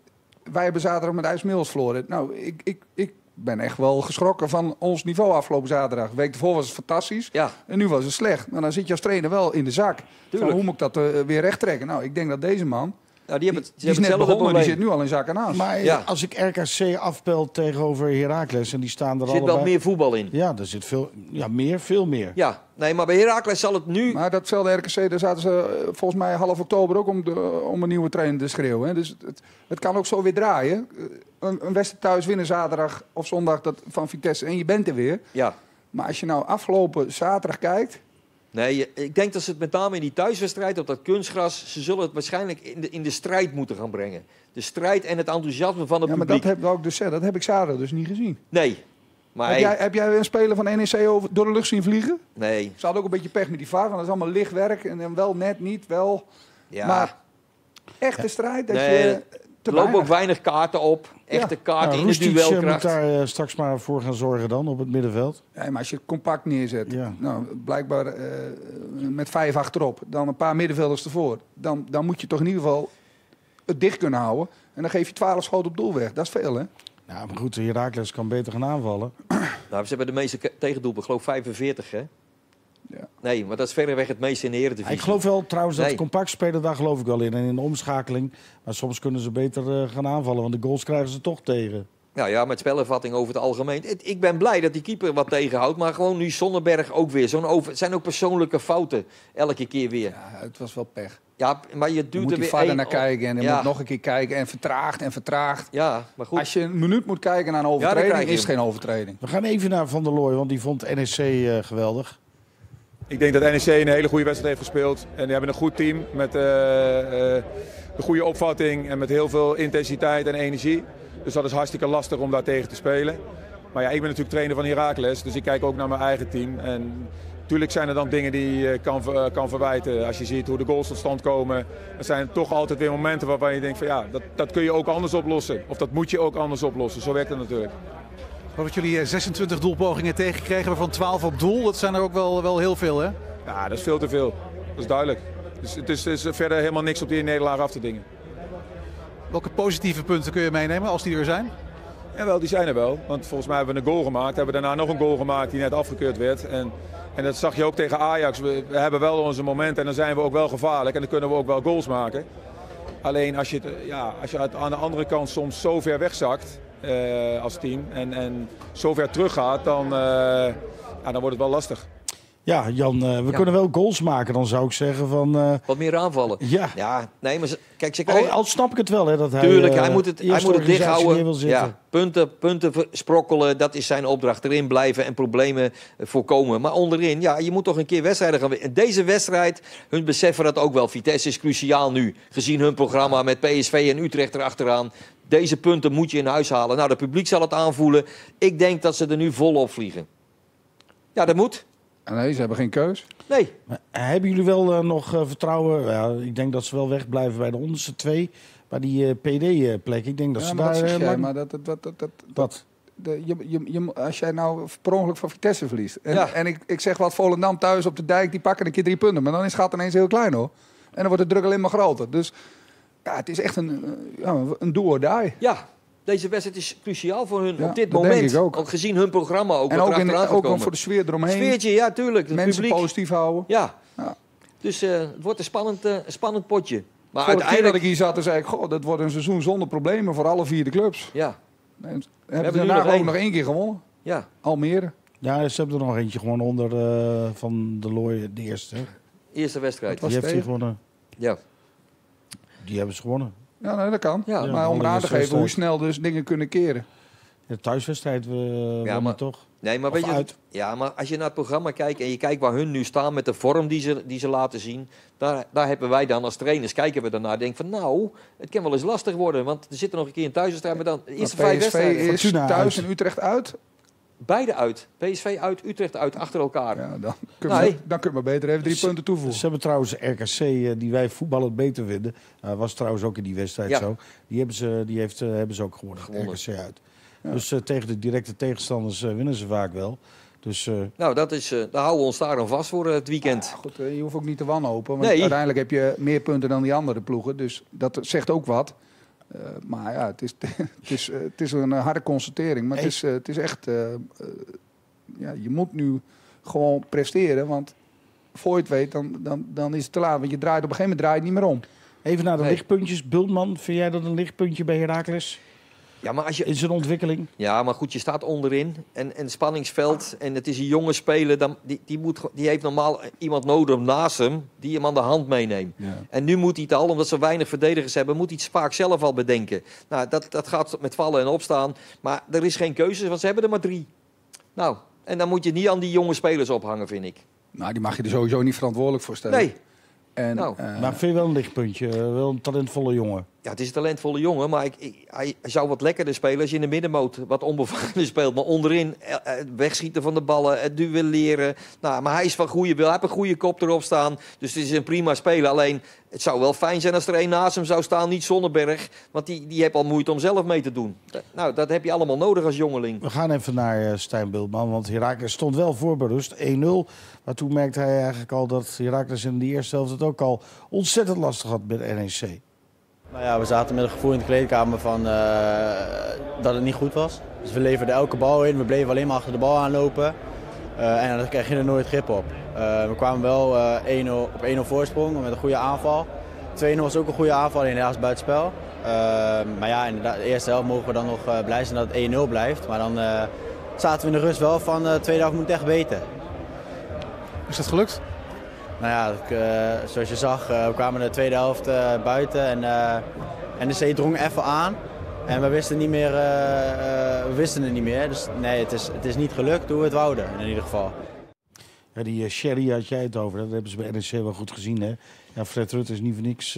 Wij hebben zaterdag met IJsmils verloren. Nou, ik ben echt wel geschrokken van ons niveau afgelopen zaterdag. De week ervoor was het fantastisch. Ja. En nu was het slecht. Maar dan zit je als trainer wel in de zak. Van, Tuurlijk. hoe moet ik dat weer recht trekken? Nou, ik denk dat deze man... Nou, die hebben, Die is net hetzelfde begonnen, die probleem. zit nu al in zak en as. Maar Ja. als ik RKC afpel tegenover Heracles en die staan er Er zit allebei... wel meer voetbal in. Ja, er zit veel meer. Ja, nee, maar bij Heracles zal het nu... Maar datzelfde RKC, daar zaten ze volgens mij half oktober ook om een nieuwe trainer te schreeuwen. Hè. Dus het kan ook zo weer draaien. Een wedstrijd thuis winnen zaterdag of zondag van Vitesse en je bent er weer. Ja. Maar als je nou afgelopen zaterdag kijkt... Nee, ik denk dat ze het met name in die thuiswedstrijd op dat kunstgras... ze zullen het waarschijnlijk in de strijd moeten gaan brengen. De strijd en het enthousiasme van het Ja, maar publiek. dat heb ik zaterdag dus niet gezien. Nee. Maar Heb jij een speler van NEC door de lucht zien vliegen? nee. Ze hadden ook een beetje pech met die VAR, want dat is allemaal licht werk. En dan wel net, niet, wel. Ja. Maar echte strijd, dat Nee, je te er lopen ook weinig... weinig kaarten op. Echte kaarten Nou, in de Roestic moet duelkracht. daar straks maar voor gaan zorgen dan, op het middenveld. Ja, maar als je het compact neerzet, Ja. nou, blijkbaar met 5 achterop, dan een paar middenvelders ervoor, dan moet je toch in ieder geval het dicht kunnen houden. En dan geef je 12 schoten op doel weg. Dat is veel, hè? Nou, maar goed, Heracles kan beter gaan aanvallen. Nou, ze hebben de meeste tegendoelpen, ik geloof 45, hè? Ja. Nee, maar dat is verreweg het meeste in de Eredivisie. Ik geloof wel trouwens dat Nee. compact spelen, daar geloof ik wel in. En in de omschakeling. Maar soms kunnen ze beter gaan aanvallen, want de goals krijgen ze toch tegen. Nou ja, met spelervatting over het algemeen. Ik ben blij dat die keeper wat tegenhoudt. Maar gewoon nu Sonnenberg ook weer. Het zijn ook persoonlijke fouten elke keer weer. Ja, het was wel pech. Ja, maar je Je duwt moet er die weer vader één naar op. kijken en je Ja. moet nog een keer kijken en vertraagt. Ja, maar goed. Als je een minuut moet kijken naar een dan overtreding, krijg je is het hem. geen overtreding. We gaan even naar Van der Looy, want die vond NEC geweldig. Ik denk dat NEC een hele goede wedstrijd heeft gespeeld. En die hebben een goed team met een goede opvatting en met heel veel intensiteit en energie. Dus dat is hartstikke lastig om daar tegen te spelen. Maar ja, ik ben natuurlijk trainer van Heracles, dus ik kijk ook naar mijn eigen team. En natuurlijk zijn er dan dingen die je kan verwijten. Als je ziet hoe de goals tot stand komen. Er zijn toch altijd weer momenten waarvan je denkt van ja, dat kun je ook anders oplossen. Of dat moet je ook anders oplossen. Zo werkt het natuurlijk. Wat jullie 26 doelpogingen tegenkregen, waarvan 12 op doel. Dat zijn er ook wel heel veel, hè? Ja, dat is veel te veel. Dat is duidelijk. Dus het is verder helemaal niks op die nederlaag af te dingen. Welke positieve punten kun je meenemen als die er zijn? Jawel, die zijn er wel. Want volgens mij hebben we een goal gemaakt. Hebben daarna nog een goal gemaakt die net afgekeurd werd. En dat zag je ook tegen Ajax. We hebben wel onze momenten en dan zijn we ook wel gevaarlijk. En dan kunnen we ook wel goals maken. Alleen als je het aan de andere kant soms zo ver wegzakt als team. En zo ver teruggaat, dan wordt het wel lastig. Ja, Jan, we kunnen wel goals maken, dan zou ik zeggen van... Wat meer aanvallen. ja, Ja, nee, maar kijk, ze krijgen... al snap ik het wel, hè, dat hij... Tuurlijk, hij moet het eerst dicht organisatie neer houden. wil zitten. Ja, punten sprokkelen, dat is zijn opdracht. Erin blijven en problemen voorkomen. Maar onderin, ja, je moet toch een keer wedstrijden gaan winnen. Deze wedstrijd, hun beseffen dat ook wel. Vitesse is cruciaal nu, gezien hun programma met PSV en Utrecht erachteraan. Deze punten moet je in huis halen. Nou, het publiek zal het aanvoelen. Ik denk dat ze er nu volop vliegen. Ja, dat moet. Nee, ze hebben geen keus. Nee. Maar hebben jullie wel nog vertrouwen? Ja, ik denk dat ze wel wegblijven bij de onderste 2. Bij die PD-plek. Ik denk dat ze maar daar... dat zeg jij, lang... maar Wat? Als jij nou per ongeluk van Vitesse verliest. Ja. En ik zeg wat, Volendam thuis op de dijk, die pakken een keer 3 punten. Maar dan is het gat ineens heel klein hoor. En dan wordt de druk alleen maar groter. Dus ja, het is echt een do or die. Ja, deze wedstrijd is cruciaal voor hun Ja, op dit dat moment. denk ik ook. Gezien hun programma ook. En wat ook, erachteraan gaat ook komen. voor de sfeer eromheen. Sfeertje, ja, tuurlijk. Het Mensen publiek. positief houden. Ja. Ja. Dus het wordt een spannend potje. Maar Vorige keer uiteindelijk... dat ik hier zat, zei ik, goh, dat wordt een seizoen zonder problemen voor alle 4 de clubs. Ja, En hebben hebben ze nu daarna nog ook één. nog 1 keer gewonnen. ja. Almere. Ja, ze hebben er nog eentje gewoon onder van de Looy, de eerste. Hè? Eerste wedstrijd. Was Die heeft het hij gewonnen. Ja. Die hebben ze gewonnen. Ja, nee, dat kan. Ja, maar om aan te allereerste geven hoe wedstrijd. snel dus dingen kunnen keren. De thuiswedstrijd wonnen maar- toch? Nee, maar Of weet je, uit. ja, maar als je naar het programma kijkt en je kijkt waar hun nu staan met de vorm die ze laten zien, daar hebben wij dan als trainers, kijken we daarnaar, denken van nou, het kan wel eens lastig worden, want er zitten nog een keer een thuiswedstrijd, maar dan de eerste 5 PSV wedstrijden, is Fortuna thuis uit. en Utrecht uit. beide uit. PSV uit, Utrecht uit, achter elkaar. Ja, dan Nee. kun je maar beter even 3 punten toevoegen. Ze hebben trouwens RKC, die wij voetballend beter vinden. Was trouwens ook in die wedstrijd Ja. zo. Die hebben ze ook gewonnen. RKC uit. Ja. Dus tegen de directe tegenstanders winnen ze vaak wel. Dus Nou, daar houden we ons daar aan vast voor het weekend. Ja, goed, je hoeft ook niet te wanhopen. Want Nee. uiteindelijk heb je meer punten dan die andere ploegen. Dus dat zegt ook wat. Maar ja, het is een harde constatering. Maar het is echt... ja, je moet nu gewoon presteren. Want voor je het weet, dan is het te laat. Want je draait op een gegeven moment draait het niet meer om. even naar de Nee. lichtpuntjes. Bultman, vind jij dat een lichtpuntje bij Heracles? Ja, maar als je... In zijn ontwikkeling? Ja, maar goed, je staat onderin en spanningsveld en het is een jonge speler, dan, die heeft normaal iemand nodig naast hem die hem aan de hand meeneemt. Ja. En nu moet hij het al, omdat ze weinig verdedigers hebben, moet hij het vaak zelf al bedenken. Nou, dat gaat met vallen en opstaan, maar er is geen keuze, want ze hebben er maar 3. Nou, en dan moet je niet aan die jonge spelers ophangen, vind ik. Nou, die mag je er sowieso niet verantwoordelijk voor stellen. Nee, En, Nou, Maar vind je wel een lichtpuntje? Wel een talentvolle jongen? ja, het is een talentvolle jongen, maar hij zou wat lekkerder spelen als je in de middenmoot wat onbevangener speelt. Maar onderin, het wegschieten van de ballen, het duelleren. Nou, maar hij is van goede wil, hij heeft een goede kop erop staan. Dus het is een prima speler. Alleen, het zou wel fijn zijn als er één naast hem zou staan, niet Zonneberg. Want die heeft al moeite om zelf mee te doen. Nou, dat heb je allemaal nodig als jongeling. We gaan even naar Stijn Bultman, want Heracles stond wel voor bij rust 1-0. Maar toen merkte hij eigenlijk al dat Heracles in de eerste helft het ook al ontzettend lastig had met NEC. Nou ja, we zaten met een gevoel in de kleedkamer van dat het niet goed was. Dus we leverden elke bal in, we bleven alleen maar achter de bal aanlopen. En dan krijg je er nooit grip op. We kwamen wel 1-0 voorsprong met een goede aanval. 2-0 was ook een goede aanval, helaas buitenspel. Maar ja, inderdaad, de eerste helft mogen we dan nog blij zijn dat het 1-0 blijft. Maar dan zaten we in de rust wel van de tweede helft moet echt beter. Is dat gelukt? Nou ja, zoals je zag, we kwamen de tweede helft buiten en NEC drong even aan. En we wisten het niet meer. Dus nee, het is niet gelukt hoe we het wouden in ieder geval. Ja, die Sherry had jij het over, dat hebben ze bij NEC wel goed gezien. Hè? Ja, Fred Rutte is niet voor niks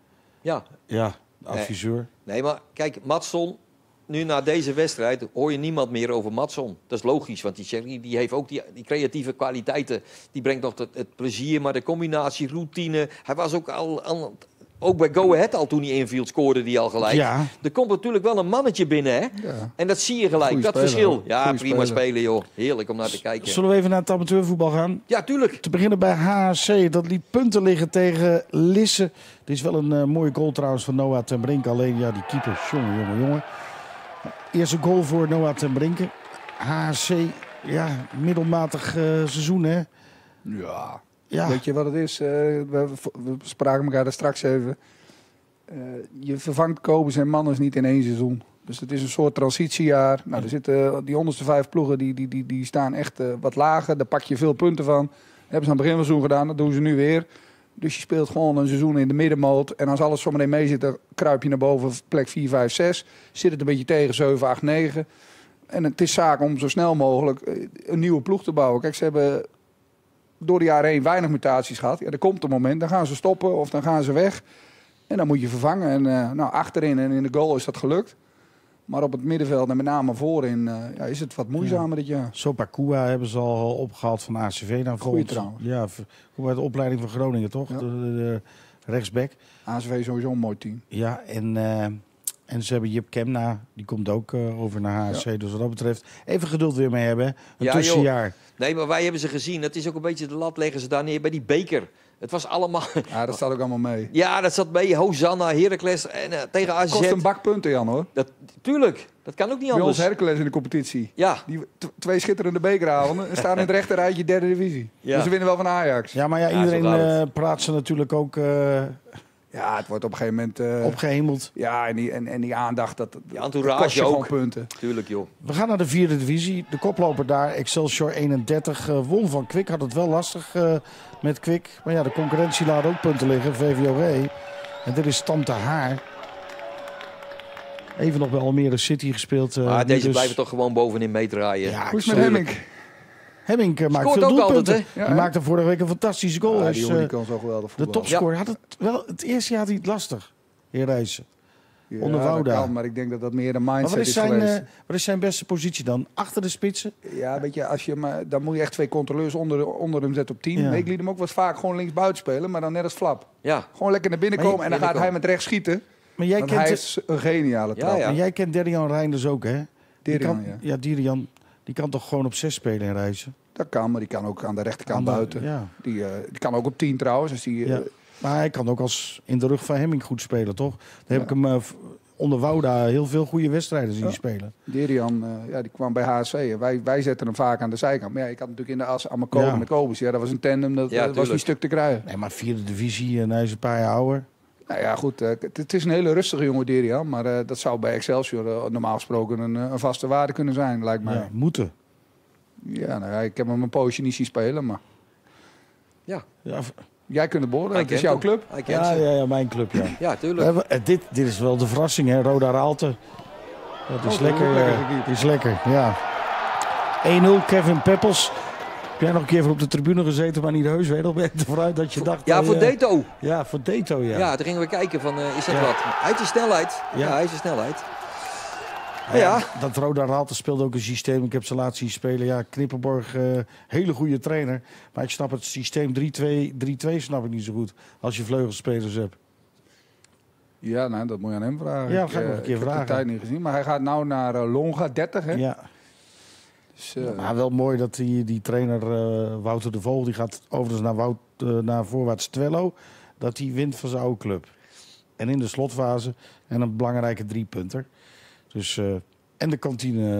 Ja. adviseur. Nee, maar kijk, Madsson, nu na deze wedstrijd hoor je niemand meer over Madsson. Dat is logisch, want die Sherry die heeft ook die creatieve kwaliteiten. Die brengt nog het plezier, maar de combinatie, routine. Hij was ook bij Go Ahead al toen hij inviel, scoorde hij al gelijk. Ja. Er komt natuurlijk wel een mannetje binnen, hè? Ja. En dat zie je gelijk, Goeie dat speler, verschil. hoor. Ja, Goeie prima speler. spelen, joh. Heerlijk om naar te kijken. Zullen we even naar het amateurvoetbal gaan? Ja, tuurlijk. Te beginnen bij HHC, dat liet punten liggen tegen Lisse. Dit is wel een mooie goal trouwens van Noah ten Brink. Alleen, ja, die keeper, jongen. Eerste goal voor Noah ten Brinke. HHC, ja, middelmatig seizoen, hè? Ja. Ja. Weet je wat het is? We spraken elkaar daar straks even. Je vervangt Kobus en Manners niet in 1 seizoen. Dus het is een soort transitiejaar. Nou, er zitten die onderste 5 ploegen die staan echt wat lager. Daar pak je veel punten van. Dat hebben ze aan het begin van het seizoen gedaan. Dat doen ze nu weer. Dus je speelt gewoon een seizoen in de middenmoot. En als alles zometeen mee zit, dan kruip je naar boven plek 4, 5, 6. Zit het een beetje tegen 7, 8, 9. En het is zaak om zo snel mogelijk een nieuwe ploeg te bouwen. Kijk, ze hebben door de jaren heen weinig mutaties gehad. Ja, er komt een moment, dan gaan ze stoppen of dan gaan ze weg. En dan moet je vervangen. En achterin en in de goal is dat gelukt. Maar op het middenveld en met name voorin is het wat moeizamer dit jaar. Sopakua hebben ze al opgehaald van ACV naar Goeie Volt. trouwens. Ja, uit de opleiding van Groningen, toch? Ja. De rechtsback. ACV is sowieso een mooi team. Ja, en ze hebben Jip Kemna, die komt ook over naar HSC. Dus wat dat betreft, even geduld weer mee hebben. Hè. Een tussenjaar. Nee, maar wij hebben ze gezien. Het is ook een beetje de lat leggen ze daar neer bij die beker. Het was allemaal... Ja, dat staat ook allemaal mee. Ja, dat zat mee. Hosanna, Heracles en tegen AZ. Kost een bak punten, Jan, hoor. Tuurlijk, dat kan ook niet Bij anders. ons Heracles in de competitie. Ja. Die 2 schitterende bekeravonden en staan in het rechter rijtje 3e divisie. Ja. Dus ze winnen wel van Ajax. Ja, maar ja, Ja, iedereen zo gaat praat ze natuurlijk ook Ja, het wordt op een gegeven moment... opgehemeld. Ja, en die aandacht, dat entourage kost je gewoon ook. punten. Tuurlijk, joh. We gaan naar de 4e divisie. De koploper daar, Excelsior 31, won van Kwik. Had het wel lastig met Kwik. Maar ja, de concurrentie laat ook punten liggen, VVOG. En dit is Tante Haar. Even nog bij Almere City gespeeld. Maar deze dus... blijven toch gewoon bovenin meedraaien. Ja, Hoe is het met Hemming? Hemming maakt Scoort veel ook doelpunten. altijd, hè? Ja, Hij maakte vorige week een fantastische goal. Ja, Hij die is, jongen die kan zo geweldig de voetballen. topscorer had het wel. Het eerste jaar had hij het lastig. Heer Rijssen. Ja, onder dat Wouda. kan, maar ik denk dat dat meer een Maar mindset wat is, is geweest. wat is zijn beste positie dan? Achter de spitsen? Ja, weet je, dan moet je echt 2 controleurs onder hem zetten op 10. Ja. Ik liet hem ook wel eens vaak gewoon links buiten spelen, maar dan net als Flap. Ja. Gewoon lekker naar binnen Maar je- komen en dan gaat hij met rechts schieten. Maar jij Want hij kent, heeft een geniale Ja, trap. ja. maar jij kent Derian Reinders ook, hè? Derian, die kan, ja. Derian, die kan toch gewoon op 6 spelen in Reizen? Dat kan, maar die kan ook aan de rechterkant buiten. Ja. Die kan ook op 10 trouwens. Dus die, Ja. Maar hij kan ook als in de rug van Hemming goed spelen, toch? Daar heb ik hem onder Wouda heel veel goede wedstrijden zien spelen. Derian, die kwam bij HSV. Wij zetten hem vaak aan de zijkant. Maar ja, ik had natuurlijk in de as Amakova Ja. met Kobus. Ja, dat was een tandem, dat was tuurlijk. niet stuk te krijgen. Nee, maar 4e divisie en hij is een paar jaar ouder. Nou ja, goed. Het is een hele rustige jongen, Derian. Maar dat zou bij Excelsior normaal gesproken een vaste waarde kunnen zijn, lijkt mij. Ja, moeten. Ja, nou ja, ik heb hem een poosje niet zien spelen, maar Ja, Ja, jij kunt het beoordelen. hij Het is kent jouw hem. club. Hij kent ja, ze. ja, mijn club, ja. Ja, tuurlijk. Dit is wel de verrassing, hè? Roda Raalte. Dat is Oh, lekker. lekker gekiept. Die is lekker, ja. 1-0, Kevin Peppels. Heb jij nog een keer voor op de tribune gezeten, maar niet heus? Weet je nog, ben je vooruit dat je dacht... Ja, voor Deto. Ja, voor Deto, ja. Ja, toen gingen we kijken van, is dat Ja. wat? Uit de snelheid. Ja. Ja, hij is de snelheid. Maar ja, dat Roda Raalte speelde ook een systeem. Ik heb ze laten zien spelen. Ja, Knippenborg, hele goede trainer. Maar ik snap het systeem 3-2 snap ik niet zo goed. Als je vleugelspelers hebt. Ja, nou, dat moet je aan hem vragen. Ja, dat ga ik nog een keer Ik heb vragen. de tijd niet gezien. Maar hij gaat nou naar Longa, 30, hè? Ja. Dus, Maar wel mooi dat die trainer Wouter de Vogel, die gaat overigens naar voorwaarts Twello, dat die wint van zijn oude club. En in de slotfase en een belangrijke 3-punter. Dus, en de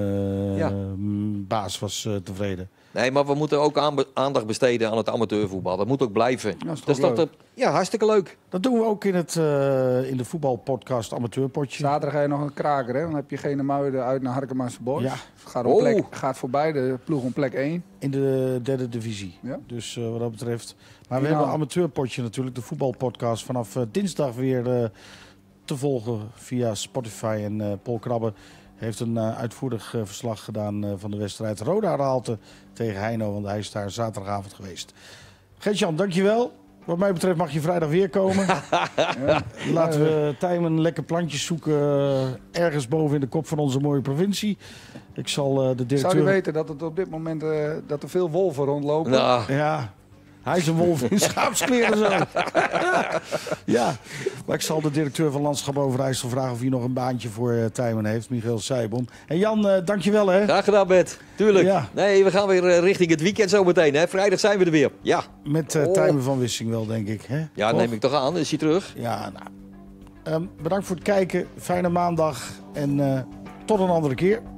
kantinebaas was tevreden. Nee, maar we moeten ook aandacht besteden aan het amateurvoetbal. Dat moet ook blijven. Ja, is toch leuk? Ja, hartstikke leuk. Dat doen we ook in de voetbalpodcast Amateurpotje. Zaterdag ga je nog een kraker, hè? Dan heb je geen Muiden uit naar Harkemaanse Boys. Ja. Gaat voor beide ploeg om plek 1. In de 3e divisie. Ja. Dus wat dat betreft. Maar we Nou. hebben Amateurpotje natuurlijk, de voetbalpodcast, vanaf dinsdag weer te volgen via Spotify. En Paul Krabbe heeft een uitvoerig verslag gedaan van de wedstrijd Roda Raalte tegen Heino, want hij is daar zaterdagavond geweest. Gert-Jan, dankjewel. Wat mij betreft mag je vrijdag weer komen. Laten we Tijmen lekker plantjes zoeken ergens boven in de kop van onze mooie provincie. Ik zal de directeur... Zou je weten dat het op dit moment dat er veel wolven rondlopen? Nou, Ja, hij is een wolf in schaapskleren zo. Ja, maar ik zal de directeur van Landschap Overijssel vragen of hij nog een baantje voor Tijmen heeft, Michiel Seibom. En Jan, dankjewel hè. graag gedaan, Bert. Tuurlijk. Ja. Nee, we gaan weer richting het weekend zo meteen. Hè. Vrijdag zijn we er weer. Ja, Met Oh. Tijmen van Wissing wel, denk ik. Hè? ja Toch? neem ik toch aan. Is hij terug? Ja, nou. Bedankt voor het kijken. Fijne maandag en tot een andere keer.